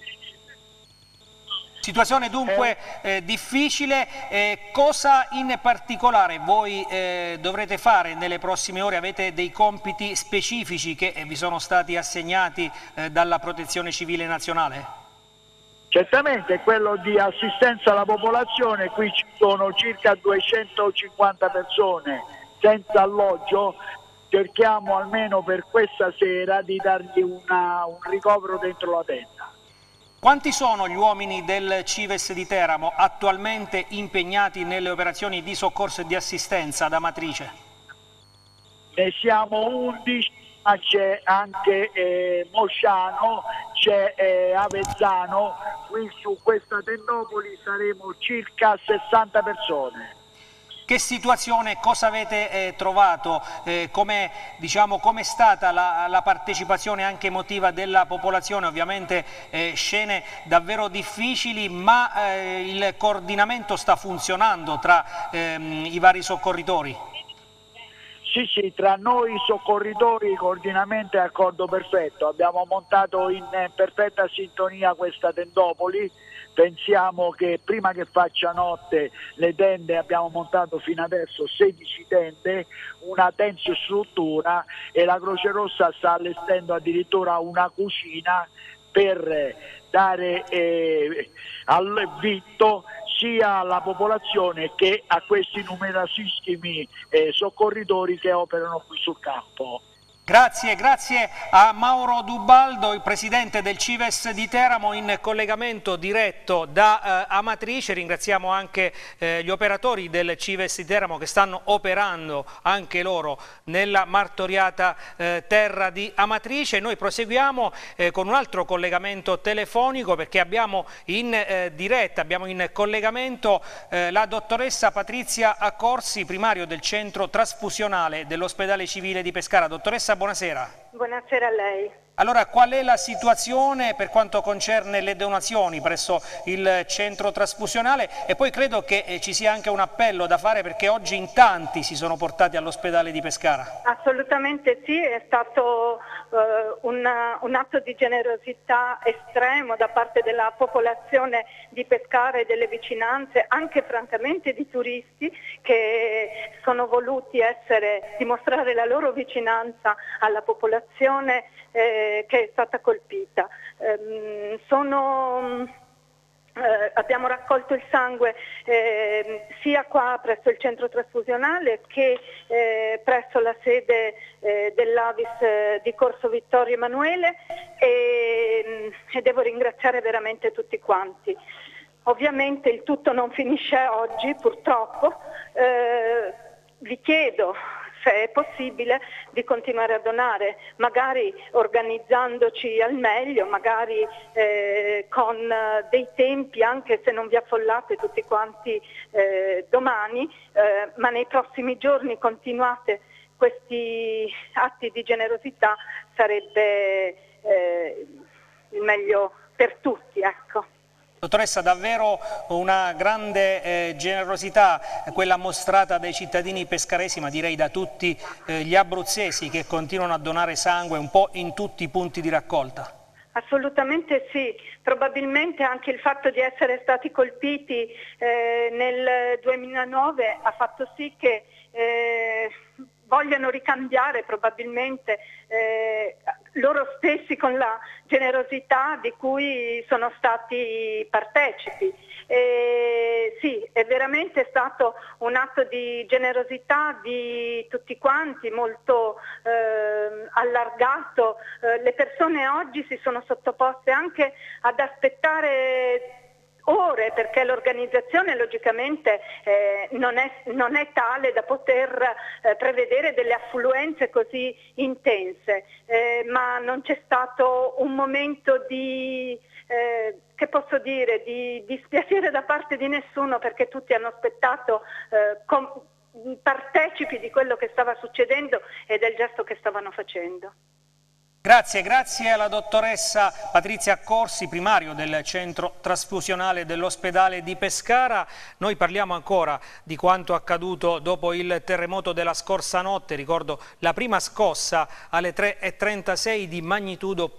Situazione dunque eh, difficile. Eh, cosa in particolare voi eh, dovrete fare nelle prossime ore? Avete dei compiti specifici che eh, vi sono stati assegnati eh, dalla Protezione Civile Nazionale? Certamente quello di assistenza alla popolazione, qui ci sono circa duecentocinquanta persone senza alloggio, cerchiamo almeno per questa sera di dargli una, un ricovero dentro la tenda. Quanti sono gli uomini del Cives di Teramo attualmente impegnati nelle operazioni di soccorso e di assistenza ad Amatrice? Ne siamo undici, ma c'è anche eh, Mosciano, c'è eh, Avezzano, qui su questa tendopoli saremo circa sessanta persone. Che situazione, cosa avete eh, trovato, eh, com'è diciamo, com'è stata la, la partecipazione anche emotiva della popolazione? Ovviamente eh, scene davvero difficili, ma eh, il coordinamento sta funzionando tra ehm, i vari soccorritori? Sì, sì, tra noi soccorritori il coordinamento è accordo perfetto, abbiamo montato in perfetta sintonia questa tendopoli. Pensiamo che prima che faccia notte le tende abbiamo montato fino adesso sedici tende, una tensostruttura e la Croce Rossa sta allestendo addirittura una cucina per dare eh, al vitto sia alla popolazione che a questi numerosissimi eh, soccorritori che operano qui sul campo. Grazie, grazie a Mauro Dubaldo, il presidente del Cives di Teramo, in collegamento diretto da eh, Amatrice. Ringraziamo anche eh, gli operatori del Cives di Teramo che stanno operando anche loro nella martoriata eh, terra di Amatrice. Noi proseguiamo eh, con un altro collegamento telefonico, perché abbiamo in eh, diretta, abbiamo in collegamento eh, la dottoressa Patrizia Accorsi, primario del centro trasfusionale dell'ospedale civile di Pescara. Dottoressa, buonasera. Buonasera a lei. Allora, qual è la situazione per quanto concerne le donazioni presso il centro trasfusionale? E poi credo che eh, ci sia anche un appello da fare, perché oggi in tanti si sono portati all'ospedale di Pescara. Assolutamente sì, è stato eh, un, un atto di generosità estremo da parte della popolazione di Pescara e delle vicinanze, anche francamente di turisti che sono voluti essere, dimostrare la loro vicinanza alla popolazione eh, che è stata colpita. Eh, sono, eh, abbiamo raccolto il sangue eh, sia qua presso il centro trasfusionale che eh, presso la sede eh, dell'Avis eh, di Corso Vittorio Emanuele e, e devo ringraziare veramente tutti quanti. Ovviamente il tutto non finisce oggi, purtroppo. Eh, vi chiedo, se è possibile, di continuare a donare, magari organizzandoci al meglio, magari eh, con dei tempi, anche se non vi affollate tutti quanti eh, domani, eh, ma nei prossimi giorni continuate questi atti di generosità, sarebbe eh, il meglio per tutti, ecco. Dottoressa, davvero una grande eh, generosità quella mostrata dai cittadini pescaresi, ma direi da tutti eh, gli abruzzesi, che continuano a donare sangue un po' in tutti i punti di raccolta. Assolutamente sì, probabilmente anche il fatto di essere stati colpiti eh, nel duemilanove ha fatto sì che eh, vogliano ricambiare probabilmente eh, loro stessi con la generosità di cui sono stati partecipi. E sì, è veramente stato un atto di generosità di tutti quanti, molto eh, allargato. Eh, le persone oggi si sono sottoposte anche ad aspettare ore, perché l'organizzazione logicamente eh, non, è, non è tale da poter eh, prevedere delle affluenze così intense, eh, ma non c'è stato un momento di, eh, che posso dire, di dispiacere da parte di nessuno, perché tutti hanno aspettato eh, com- partecipi di quello che stava succedendo e del gesto che stavano facendo. Grazie, grazie alla dottoressa Patrizia Accorsi, primario del centro trasfusionale dell'ospedale di Pescara. Noi parliamo ancora di quanto accaduto dopo il terremoto della scorsa notte. Ricordo la prima scossa alle tre e trentasei di magnitudo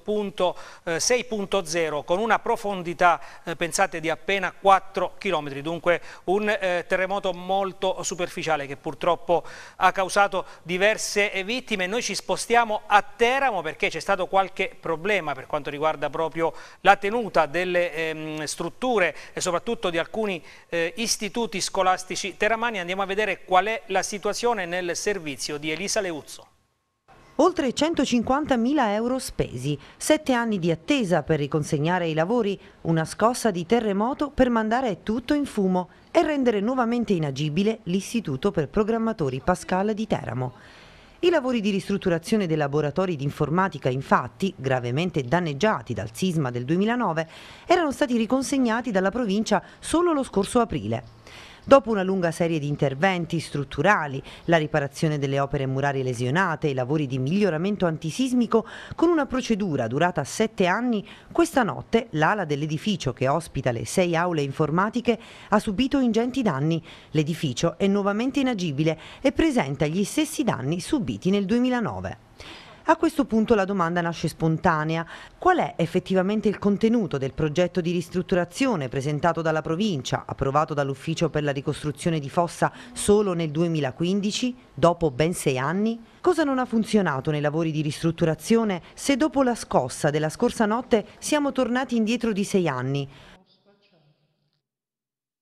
sei punto zero, con una profondità, eh, pensate, di appena quattro chilometri. Dunque un eh, terremoto molto superficiale che purtroppo ha causato diverse vittime. Noi ci spostiamo a Teramo, perché c'è stato qualche problema per quanto riguarda proprio la tenuta delle ehm, strutture e soprattutto di alcuni eh, istituti scolastici teramani. Andiamo a vedere qual è la situazione nel servizio di Elisa Leuzzo. Oltre centocinquantamila euro spesi, sette anni di attesa per riconsegnare i lavori, una scossa di terremoto per mandare tutto in fumo e rendere nuovamente inagibile l'Istituto per Programmatori Pascal di Teramo. I lavori di ristrutturazione dei laboratori di informatica, infatti, gravemente danneggiati dal sisma del duemilanove, erano stati riconsegnati dalla provincia solo lo scorso aprile. Dopo una lunga serie di interventi strutturali, la riparazione delle opere murarie lesionate e i lavori di miglioramento antisismico, con una procedura durata sette anni, questa notte l'ala dell'edificio che ospita le sei aule informatiche ha subito ingenti danni. L'edificio è nuovamente inagibile e presenta gli stessi danni subiti nel duemilanove. A questo punto la domanda nasce spontanea: qual è effettivamente il contenuto del progetto di ristrutturazione presentato dalla provincia, approvato dall'Ufficio per la ricostruzione di Fossa solo nel duemilaquindici, dopo ben sei anni? Cosa non ha funzionato nei lavori di ristrutturazione se dopo la scossa della scorsa notte siamo tornati indietro di sei anni?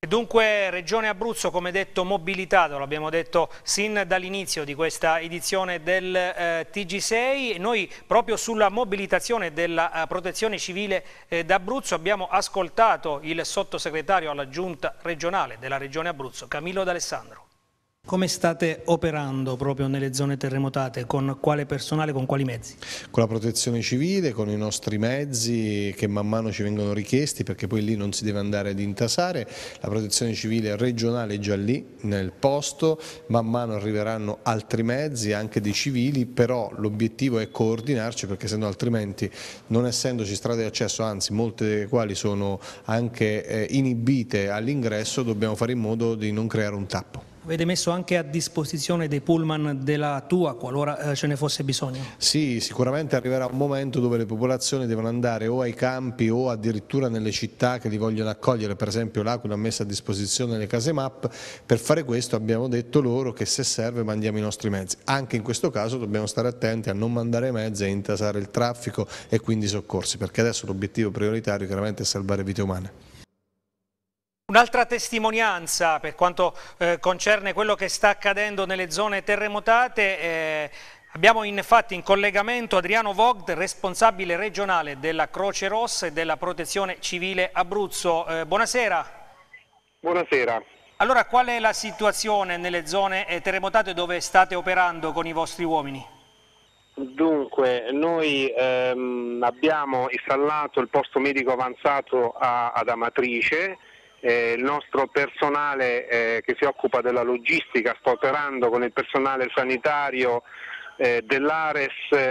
E dunque Regione Abruzzo, come detto, mobilitato, l'abbiamo detto sin dall'inizio di questa edizione del eh, T G sei. Noi proprio sulla mobilitazione della eh, protezione civile eh, d'Abruzzo abbiamo ascoltato il sottosegretario alla giunta regionale della Regione Abruzzo, Camillo D'Alessandro. Come state operando proprio nelle zone terremotate? Con quale personale, con quali mezzi? Con la protezione civile, con i nostri mezzi che man mano ci vengono richiesti, perché poi lì non si deve andare ad intasare. La protezione civile regionale è già lì nel posto, man mano arriveranno altri mezzi anche dei civili, però l'obiettivo è coordinarci, perché sennò altrimenti, non essendoci strade di accesso, anzi molte delle quali sono anche eh, inibite all'ingresso, dobbiamo fare in modo di non creare un tappo. Avete messo anche a disposizione dei pullman della Tua qualora eh, ce ne fosse bisogno? Sì, sicuramente arriverà un momento dove le popolazioni devono andare o ai campi o addirittura nelle città che li vogliono accogliere, per esempio l'Aquila ha messo a disposizione le case M A P. Per fare questo abbiamo detto loro che se serve mandiamo i nostri mezzi. Anche in questo caso dobbiamo stare attenti a non mandare mezzi e intasare il traffico e quindi i soccorsi, perché adesso l'obiettivo prioritario chiaramente è salvare vite umane. Un'altra testimonianza per quanto eh, concerne quello che sta accadendo nelle zone terremotate, eh, abbiamo infatti in collegamento Adriano Vogt, responsabile regionale della Croce Rossa e della Protezione Civile Abruzzo. Eh, buonasera. Buonasera. Allora, qual è la situazione nelle zone eh, terremotate dove state operando con i vostri uomini? Dunque, noi ehm, abbiamo installato il posto medico avanzato a, ad Amatrice. Eh, il nostro personale eh, che si occupa della logistica sta operando con il personale sanitario eh, dell'Ares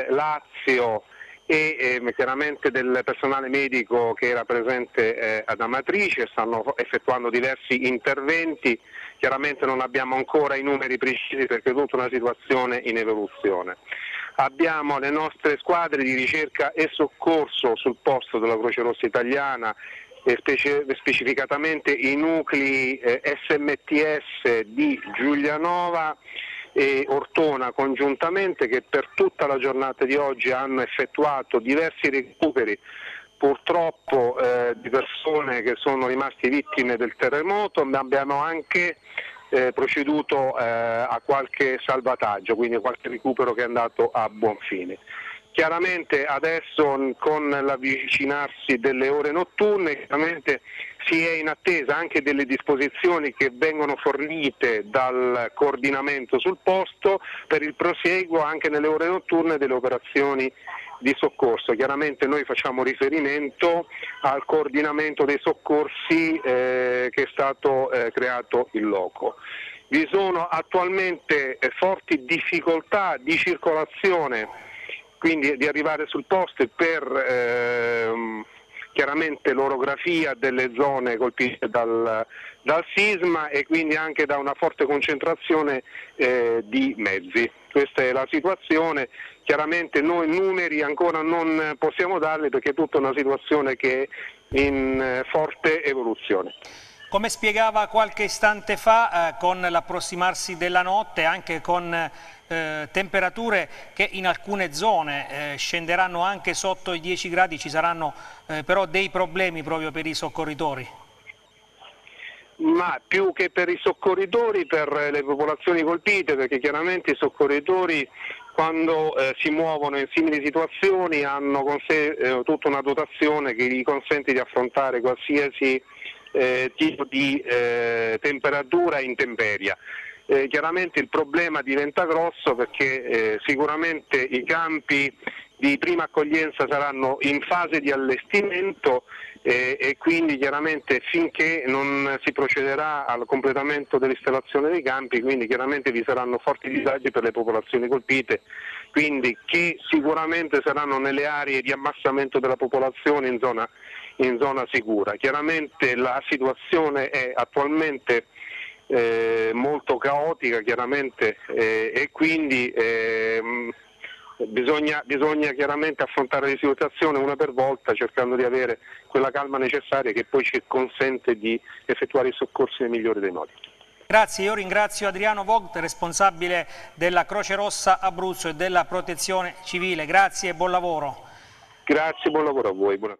Lazio e eh, chiaramente del personale medico che era presente eh, ad Amatrice, stanno effettuando diversi interventi. Chiaramente non abbiamo ancora i numeri precisi perché è tutta una situazione in evoluzione. Abbiamo le nostre squadre di ricerca e soccorso sul posto della Croce Rossa Italiana, e specie, specificatamente i nuclei eh, S M T S di Giulianova e Ortona congiuntamente, che per tutta la giornata di oggi hanno effettuato diversi recuperi purtroppo eh, di persone che sono rimaste vittime del terremoto, ma abbiamo anche eh, proceduto eh, a qualche salvataggio, quindi qualche recupero che è andato a buon fine. Chiaramente adesso con l'avvicinarsi delle ore notturne chiaramente si è in attesa anche delle disposizioni che vengono fornite dal coordinamento sul posto per il prosieguo anche nelle ore notturne delle operazioni di soccorso. Chiaramente noi facciamo riferimento al coordinamento dei soccorsi eh, che è stato eh, creato in loco. Vi sono attualmente eh, forti difficoltà di circolazione, quindi di arrivare sul posto per ehm, chiaramente l'orografia delle zone colpite dal, dal sisma e quindi anche da una forte concentrazione eh, di mezzi. Questa è la situazione, chiaramente noi numeri ancora non possiamo darli perché è tutta una situazione che è in eh, forte evoluzione. Come spiegava qualche istante fa, eh, con l'approssimarsi della notte, anche con eh, temperature che in alcune zone eh, scenderanno anche sotto i dieci gradi, ci saranno eh, però dei problemi proprio per i soccorritori? Ma più che per i soccorritori, per le popolazioni colpite, perché chiaramente i soccorritori quando eh, si muovono in simili situazioni hanno con sé eh, tutta una dotazione che gli consente di affrontare qualsiasi Eh, tipo di eh, temperatura e intemperia. Eh, chiaramente il problema diventa grosso perché eh, sicuramente i campi di prima accoglienza saranno in fase di allestimento eh, e quindi chiaramente finché non si procederà al completamento dell'installazione dei campi, quindi chiaramente vi saranno forti disagi per le popolazioni colpite, quindi che sicuramente saranno nelle aree di ammassamento della popolazione in zona in zona sicura. Chiaramente la situazione è attualmente eh, molto caotica chiaramente eh, e quindi eh, bisogna, bisogna chiaramente affrontare le situazioni una per volta cercando di avere quella calma necessaria che poi ci consente di effettuare i soccorsi nel migliore dei modi. Grazie, io ringrazio Adriano Vogt, responsabile della Croce Rossa Abruzzo e della Protezione Civile. Grazie e buon lavoro. Grazie, buon lavoro a voi. Buona...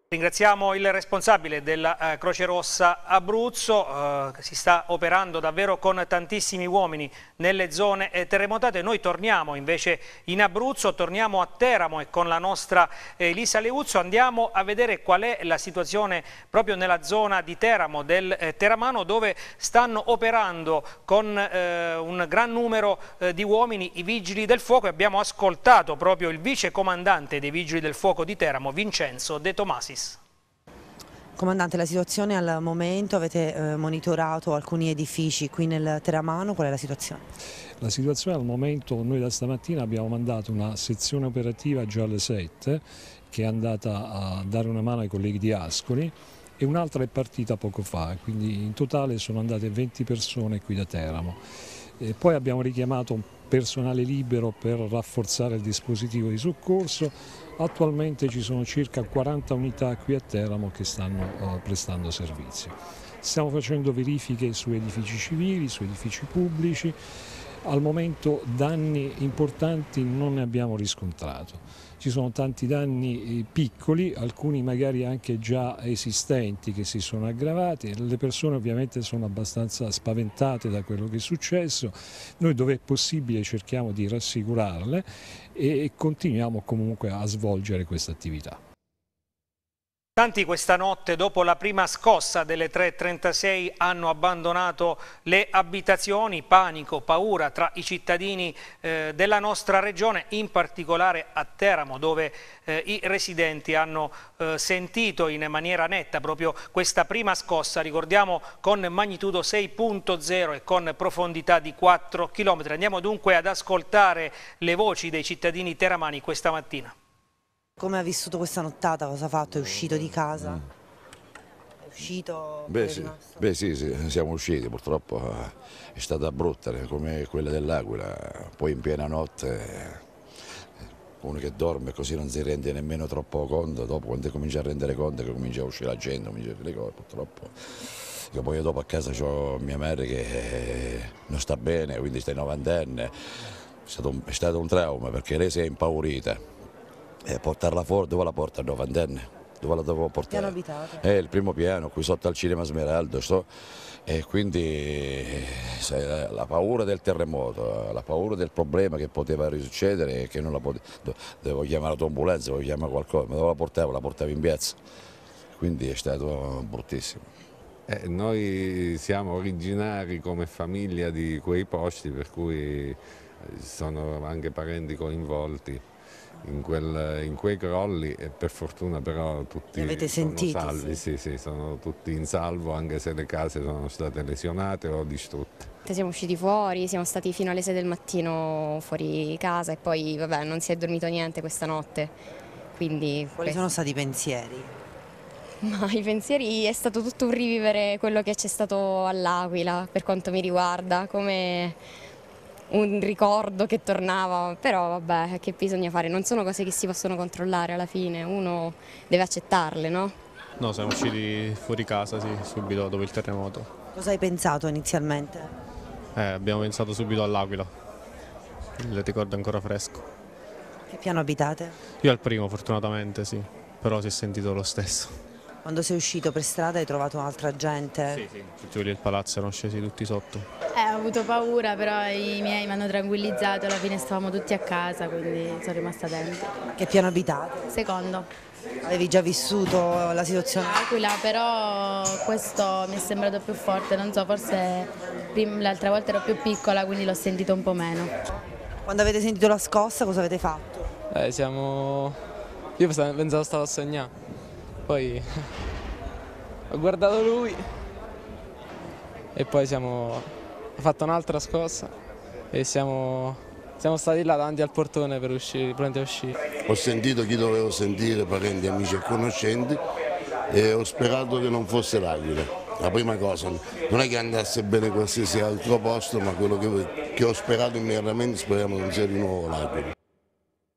Ringraziamo il responsabile della eh, Croce Rossa Abruzzo, eh, si sta operando davvero con tantissimi uomini nelle zone eh, terremotate. Noi torniamo invece in Abruzzo, torniamo a Teramo e con la nostra eh, Elisa Leuzzo andiamo a vedere qual è la situazione proprio nella zona di Teramo, del eh, Teramano, dove stanno operando con eh, un gran numero eh, di uomini i Vigili del Fuoco. Abbiamo ascoltato proprio il vice comandante dei Vigili del Fuoco di Teramo, Vincenzo De Tomasis. Comandante, la situazione al momento, avete eh, monitorato alcuni edifici qui nel Teramano, qual è la situazione? La situazione al momento, noi da stamattina abbiamo mandato una sezione operativa già alle sette che è andata a dare una mano ai colleghi di Ascoli e un'altra è partita poco fa, quindi in totale sono andate venti persone qui da Teramo. E poi abbiamo richiamato un personale libero per rafforzare il dispositivo di soccorso. Attualmente ci sono circa quaranta unità qui a Teramo che stanno uh, prestando servizio. Stiamo facendo verifiche su edifici civili, su edifici pubblici. Al momento danni importanti non ne abbiamo riscontrato. Ci sono tanti danni piccoli, alcuni magari anche già esistenti che si sono aggravati. Le persone ovviamente sono abbastanza spaventate da quello che è successo. Noi dove è possibile cerchiamo di rassicurarle e continuiamo comunque a svolgere questa attività. Tanti questa notte, dopo la prima scossa delle tre e trentasei, hanno abbandonato le abitazioni, panico, paura tra i cittadini eh, della nostra regione, in particolare a Teramo, dove eh, i residenti hanno eh, sentito in maniera netta proprio questa prima scossa, ricordiamo con magnitudo sei punto zero e con profondità di quattro chilometri. Andiamo dunque ad ascoltare le voci dei cittadini teramani questa mattina. Come ha vissuto questa nottata? Cosa ha fatto? È uscito di casa? Mm. È uscito? Beh sì, beh sì, sì, siamo usciti, purtroppo è stata brutta come quella dell'Aquila, poi in piena notte uno che dorme così non si rende nemmeno troppo conto, dopo quando comincia a rendere conto che comincia a uscire la gente, comincia a fare le cose, purtroppo. Io poi dopo a casa ho mia madre che non sta bene, quindi sta in novantenne, è stato un, è stato un trauma perché lei si è impaurita. E portarla fuori, dove la porta a novantenne? Dove la dovevo portare? Piano abitato? È il primo piano, qui sotto al cinema Smeraldo sto, e quindi sai, la paura del terremoto, la paura del problema che poteva risuccedere e che non la potevo, dovevo chiamare l'autoambulanza, dovevo chiamare qualcosa, ma dove la portavo? La portavo in piazza, quindi è stato bruttissimo. Eh, noi siamo originari come famiglia di quei posti, per cui sono anche parenti coinvolti in, quel, in quei crolli e per fortuna però tutti avete sono sentiti, salvi, sì. Sì, sì, sono tutti in salvo anche se le case sono state lesionate o distrutte. Siamo usciti fuori, siamo stati fino alle sei del mattino fuori casa e poi vabbè non si è dormito niente questa notte. Quindi, quali sono stati i pensieri? Ma i pensieri è stato tutto un rivivere quello che c'è stato all'Aquila per quanto mi riguarda, come un ricordo che tornava, però vabbè, che bisogna fare? Non sono cose che si possono controllare alla fine, uno deve accettarle, no? No, siamo usciti fuori casa, sì, subito dopo il terremoto. Cosa hai pensato inizialmente? Eh, abbiamo pensato subito all'Aquila, il ricordo è ancora fresco. Che piano abitate? Io al primo fortunatamente, sì, però si è sentito lo stesso. Quando sei uscito per strada hai trovato altra gente? Sì, sì. Tutti quelli del palazzo erano scesi tutti sotto. Eh, ho avuto paura, però i miei mi hanno tranquillizzato, alla fine stavamo tutti a casa, quindi sono rimasta dentro. Che piano abitate? Secondo. Avevi già vissuto la situazione? Aquila, però questo mi è sembrato più forte, non so, forse l'altra volta ero più piccola, quindi l'ho sentito un po' meno. Quando avete sentito la scossa cosa avete fatto? Eh, siamo... Io pensavo stavo a sognare. Poi ho guardato lui e poi siamo, ho fatto un'altra scossa e siamo, siamo stati là davanti al portone per uscire, pronti a uscire. Ho sentito chi dovevo sentire, parenti, amici e conoscenti, e ho sperato che non fosse l'Aquila. La prima cosa, non è che andasse bene qualsiasi altro posto, ma quello che, che ho sperato immediatamente, speriamo non sia di nuovo l'Aquila.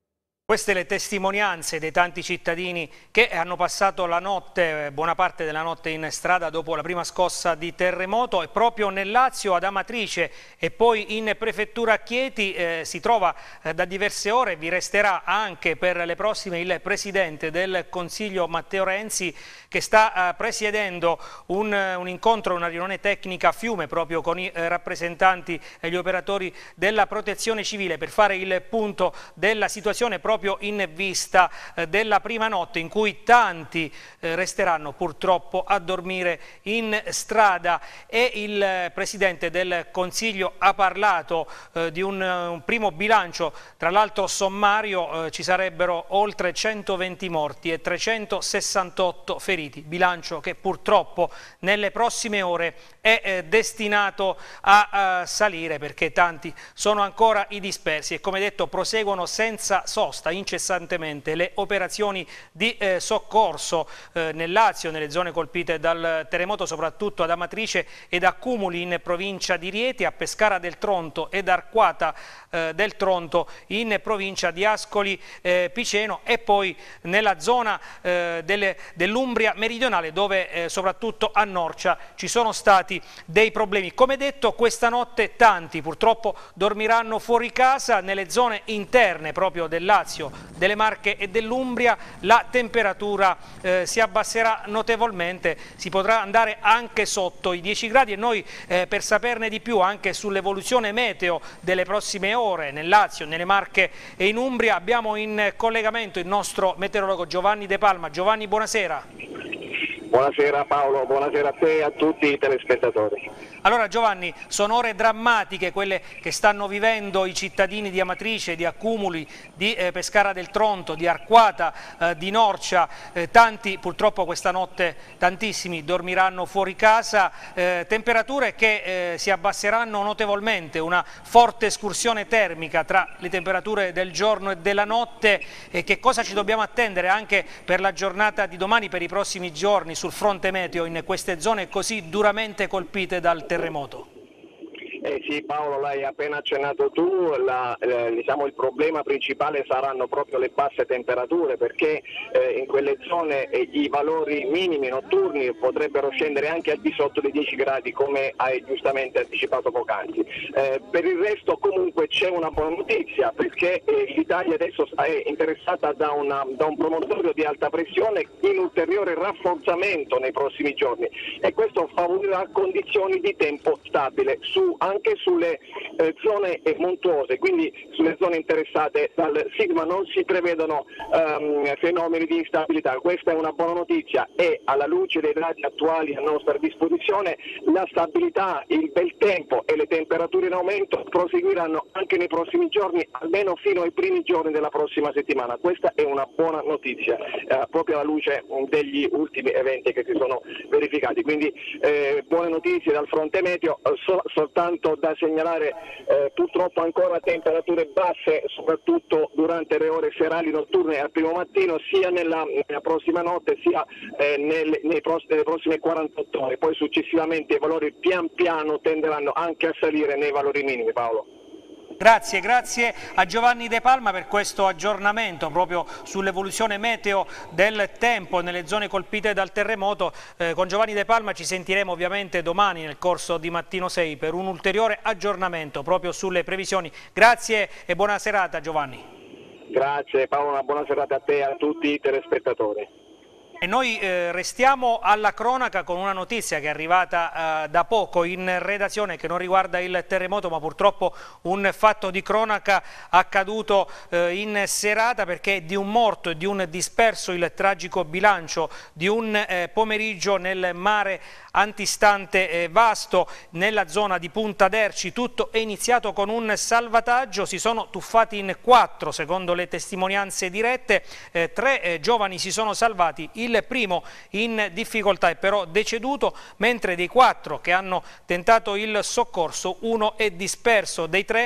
Queste le testimonianze dei tanti cittadini che hanno passato la notte, buona parte della notte in strada dopo la prima scossa di terremoto, e proprio nel Lazio, ad Amatrice e poi in prefettura a Chieti eh, si trova eh, da diverse ore, vi resterà anche per le prossime il Presidente del Consiglio Matteo Renzi, che sta eh, presiedendo un, un incontro, una riunione tecnica a Fiume proprio con i eh, rappresentanti e gli operatori della Protezione Civile per fare il punto della situazione proprio in vista eh, della prima notte in cui tanti eh, resteranno purtroppo a dormire in strada. E il eh, Presidente del Consiglio ha parlato eh, di un, un primo bilancio, tra l'altro sommario, eh, ci sarebbero oltre centoventi morti e trecentosessantotto feriti, bilancio che purtroppo nelle prossime ore è eh, destinato a, a salire, perché tanti sono ancora i dispersi e, come detto, proseguono senza sosta incessantemente le operazioni di eh, soccorso eh, nel Lazio, nelle zone colpite dal terremoto, soprattutto ad Amatrice ed a Cumuli in provincia di Rieti, a Pescara del Tronto ed Arquata eh, del Tronto in provincia di Ascoli eh, Piceno, e poi nella zona eh, dell'Umbria meridionale, dove eh, soprattutto a Norcia ci sono stati dei problemi. Come detto, questa notte tanti purtroppo dormiranno fuori casa. Nelle zone interne proprio del Lazio, delle Marche e dell'Umbria la temperatura eh, si abbasserà notevolmente, si potrà andare anche sotto i dieci gradi, e noi eh, per saperne di più anche sull'evoluzione meteo delle prossime ore nel Lazio, nelle Marche e in Umbria abbiamo in collegamento il nostro meteorologo Giovanni De Palma. Giovanni, buonasera. Buonasera Paolo, buonasera a te e a tutti i telespettatori. Allora Giovanni, sono ore drammatiche quelle che stanno vivendo i cittadini di Amatrice, di Accumuli, di eh, Pescara del Tronto, di Arquata, eh, di Norcia. Eh, tanti purtroppo questa notte, tantissimi, dormiranno fuori casa, eh, temperature che eh, si abbasseranno notevolmente, una forte escursione termica tra le temperature del giorno e della notte. E che cosa ci dobbiamo attendere anche per la giornata di domani, per i prossimi giorni sul fronte meteo in queste zone così duramente colpite dal terremoto? Eh sì Paolo, l'hai appena accennato tu, la, eh, diciamo, il problema principale saranno proprio le basse temperature, perché eh, in quelle zone eh, i valori minimi notturni potrebbero scendere anche al di sotto dei dieci gradi, come hai giustamente anticipato poc'anzi. Eh, per il resto comunque c'è una buona notizia, perché eh, l'Italia adesso è interessata da, una, da un promontorio di alta pressione in ulteriore rafforzamento nei prossimi giorni, e questo favorirà condizioni di tempo stabile su anche sulle eh, zone montuose, quindi sulle zone interessate dal sisma non si prevedono um, fenomeni di instabilità. Questa è una buona notizia, e alla luce dei dati attuali a nostra disposizione la stabilità, il bel tempo e le temperature in aumento proseguiranno anche nei prossimi giorni, almeno fino ai primi giorni della prossima settimana. Questa è una buona notizia, eh, proprio alla luce degli ultimi eventi che si sono verificati. Quindi eh, buone notizie dal fronte meteo, so, soltanto da segnalare eh, purtroppo ancora temperature basse, soprattutto durante le ore serali notturne e al primo mattino, sia nella, nella prossima notte sia eh, nelle, nei pross- nelle prossime quarantotto ore. Poi successivamente i valori pian piano tenderanno anche a salire nei valori minimi, Paolo. Grazie, grazie a Giovanni De Palma per questo aggiornamento proprio sull'evoluzione meteo del tempo nelle zone colpite dal terremoto. Eh, con Giovanni De Palma ci sentiremo ovviamente domani nel corso di Mattino sei per un ulteriore aggiornamento proprio sulle previsioni. Grazie e buona serata Giovanni. Grazie Paolo, una buona serata a te e a tutti i telespettatori. E noi eh, restiamo alla cronaca con una notizia che è arrivata eh, da poco in redazione, che non riguarda il terremoto ma purtroppo un fatto di cronaca accaduto eh, in serata, perché è di un morto e di un disperso il tragico bilancio di un eh, pomeriggio nel mare antistante eh, Vasto, nella zona di Punta d'Erci. Tutto è iniziato con un salvataggio, si sono tuffati in quattro secondo le testimonianze dirette, eh, tre eh, giovani si sono salvati, il primo in difficoltà è però deceduto, mentre dei quattro che hanno tentato il soccorso uno è disperso. Dei tre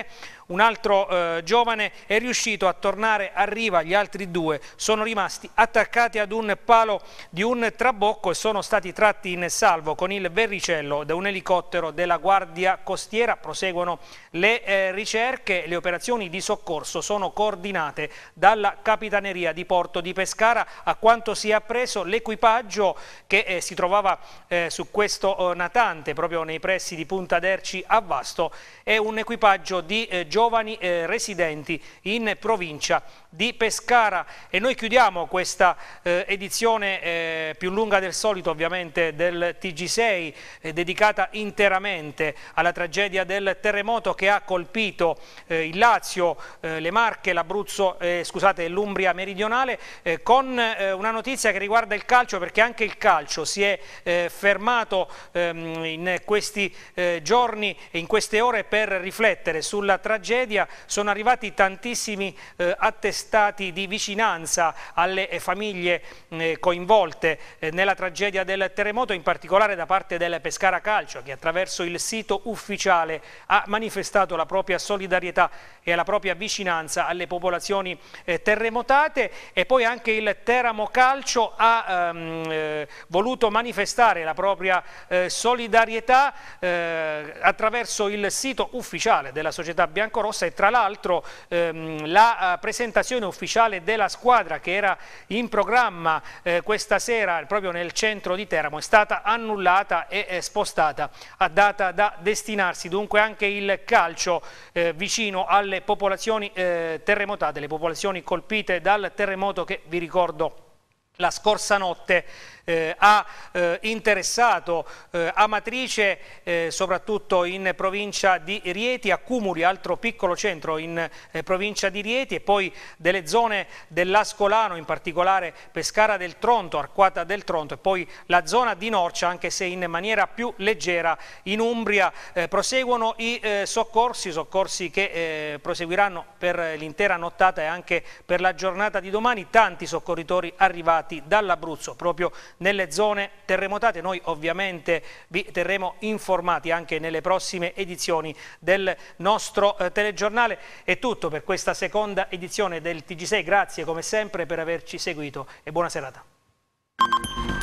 Un altro eh, giovane è riuscito a tornare a riva, gli altri due sono rimasti attaccati ad un palo di un trabocco e sono stati tratti in salvo con il verricello da un elicottero della Guardia Costiera. Proseguono le eh, ricerche, le operazioni di soccorso sono coordinate dalla Capitaneria di Porto di Pescara. A quanto si è appreso, l'equipaggio che eh, si trovava eh, su questo eh, natante proprio nei pressi di Punta d'Erci a Vasto è un equipaggio di eh, giovani eh, residenti in provincia di Pescara. E noi chiudiamo questa eh, edizione eh, più lunga del solito ovviamente del T G sei, eh, dedicata interamente alla tragedia del terremoto che ha colpito eh, il Lazio, eh, le Marche, l'Abruzzo, eh, scusate, l'Umbria meridionale, eh, con eh, una notizia che riguarda il calcio, perché anche il calcio si è eh, fermato ehm, in questi eh, giorni e in queste ore per riflettere sulla tragedia. Sono arrivati tantissimi eh, attestati di vicinanza alle eh, famiglie eh, coinvolte eh, nella tragedia del terremoto, in particolare da parte del Pescara Calcio, che attraverso il sito ufficiale ha manifestato la propria solidarietà e la propria vicinanza alle popolazioni eh, terremotate. E poi anche il Teramo Calcio ha ehm, eh, voluto manifestare la propria eh, solidarietà eh, attraverso il sito ufficiale della società biancorossa. E tra l'altro ehm, la uh, presentazione ufficiale della squadra che era in programma eh, questa sera proprio nel centro di Teramo è stata annullata e eh, spostata a data da destinarsi. Dunque anche il calcio eh, vicino alle popolazioni eh, terremotate, le popolazioni colpite dal terremoto che, vi ricordo, la scorsa notte eh, ha eh, interessato eh, Amatrice, eh, soprattutto in provincia di Rieti, a Cumuli, altro piccolo centro in eh, provincia di Rieti, e poi delle zone dell'Ascolano, in particolare Pescara del Tronto, Arquata del Tronto, e poi la zona di Norcia, anche se in maniera più leggera in Umbria. Eh, proseguono i eh, soccorsi, soccorsi che eh, proseguiranno per l'intera nottata e anche per la giornata di domani. Tanti soccorritori arrivati dall'Abruzzo proprio nelle zone terremotate. Noi ovviamente vi terremo informati anche nelle prossime edizioni del nostro eh, telegiornale. È tutto per questa seconda edizione del T G sei, grazie come sempre per averci seguito e buona serata.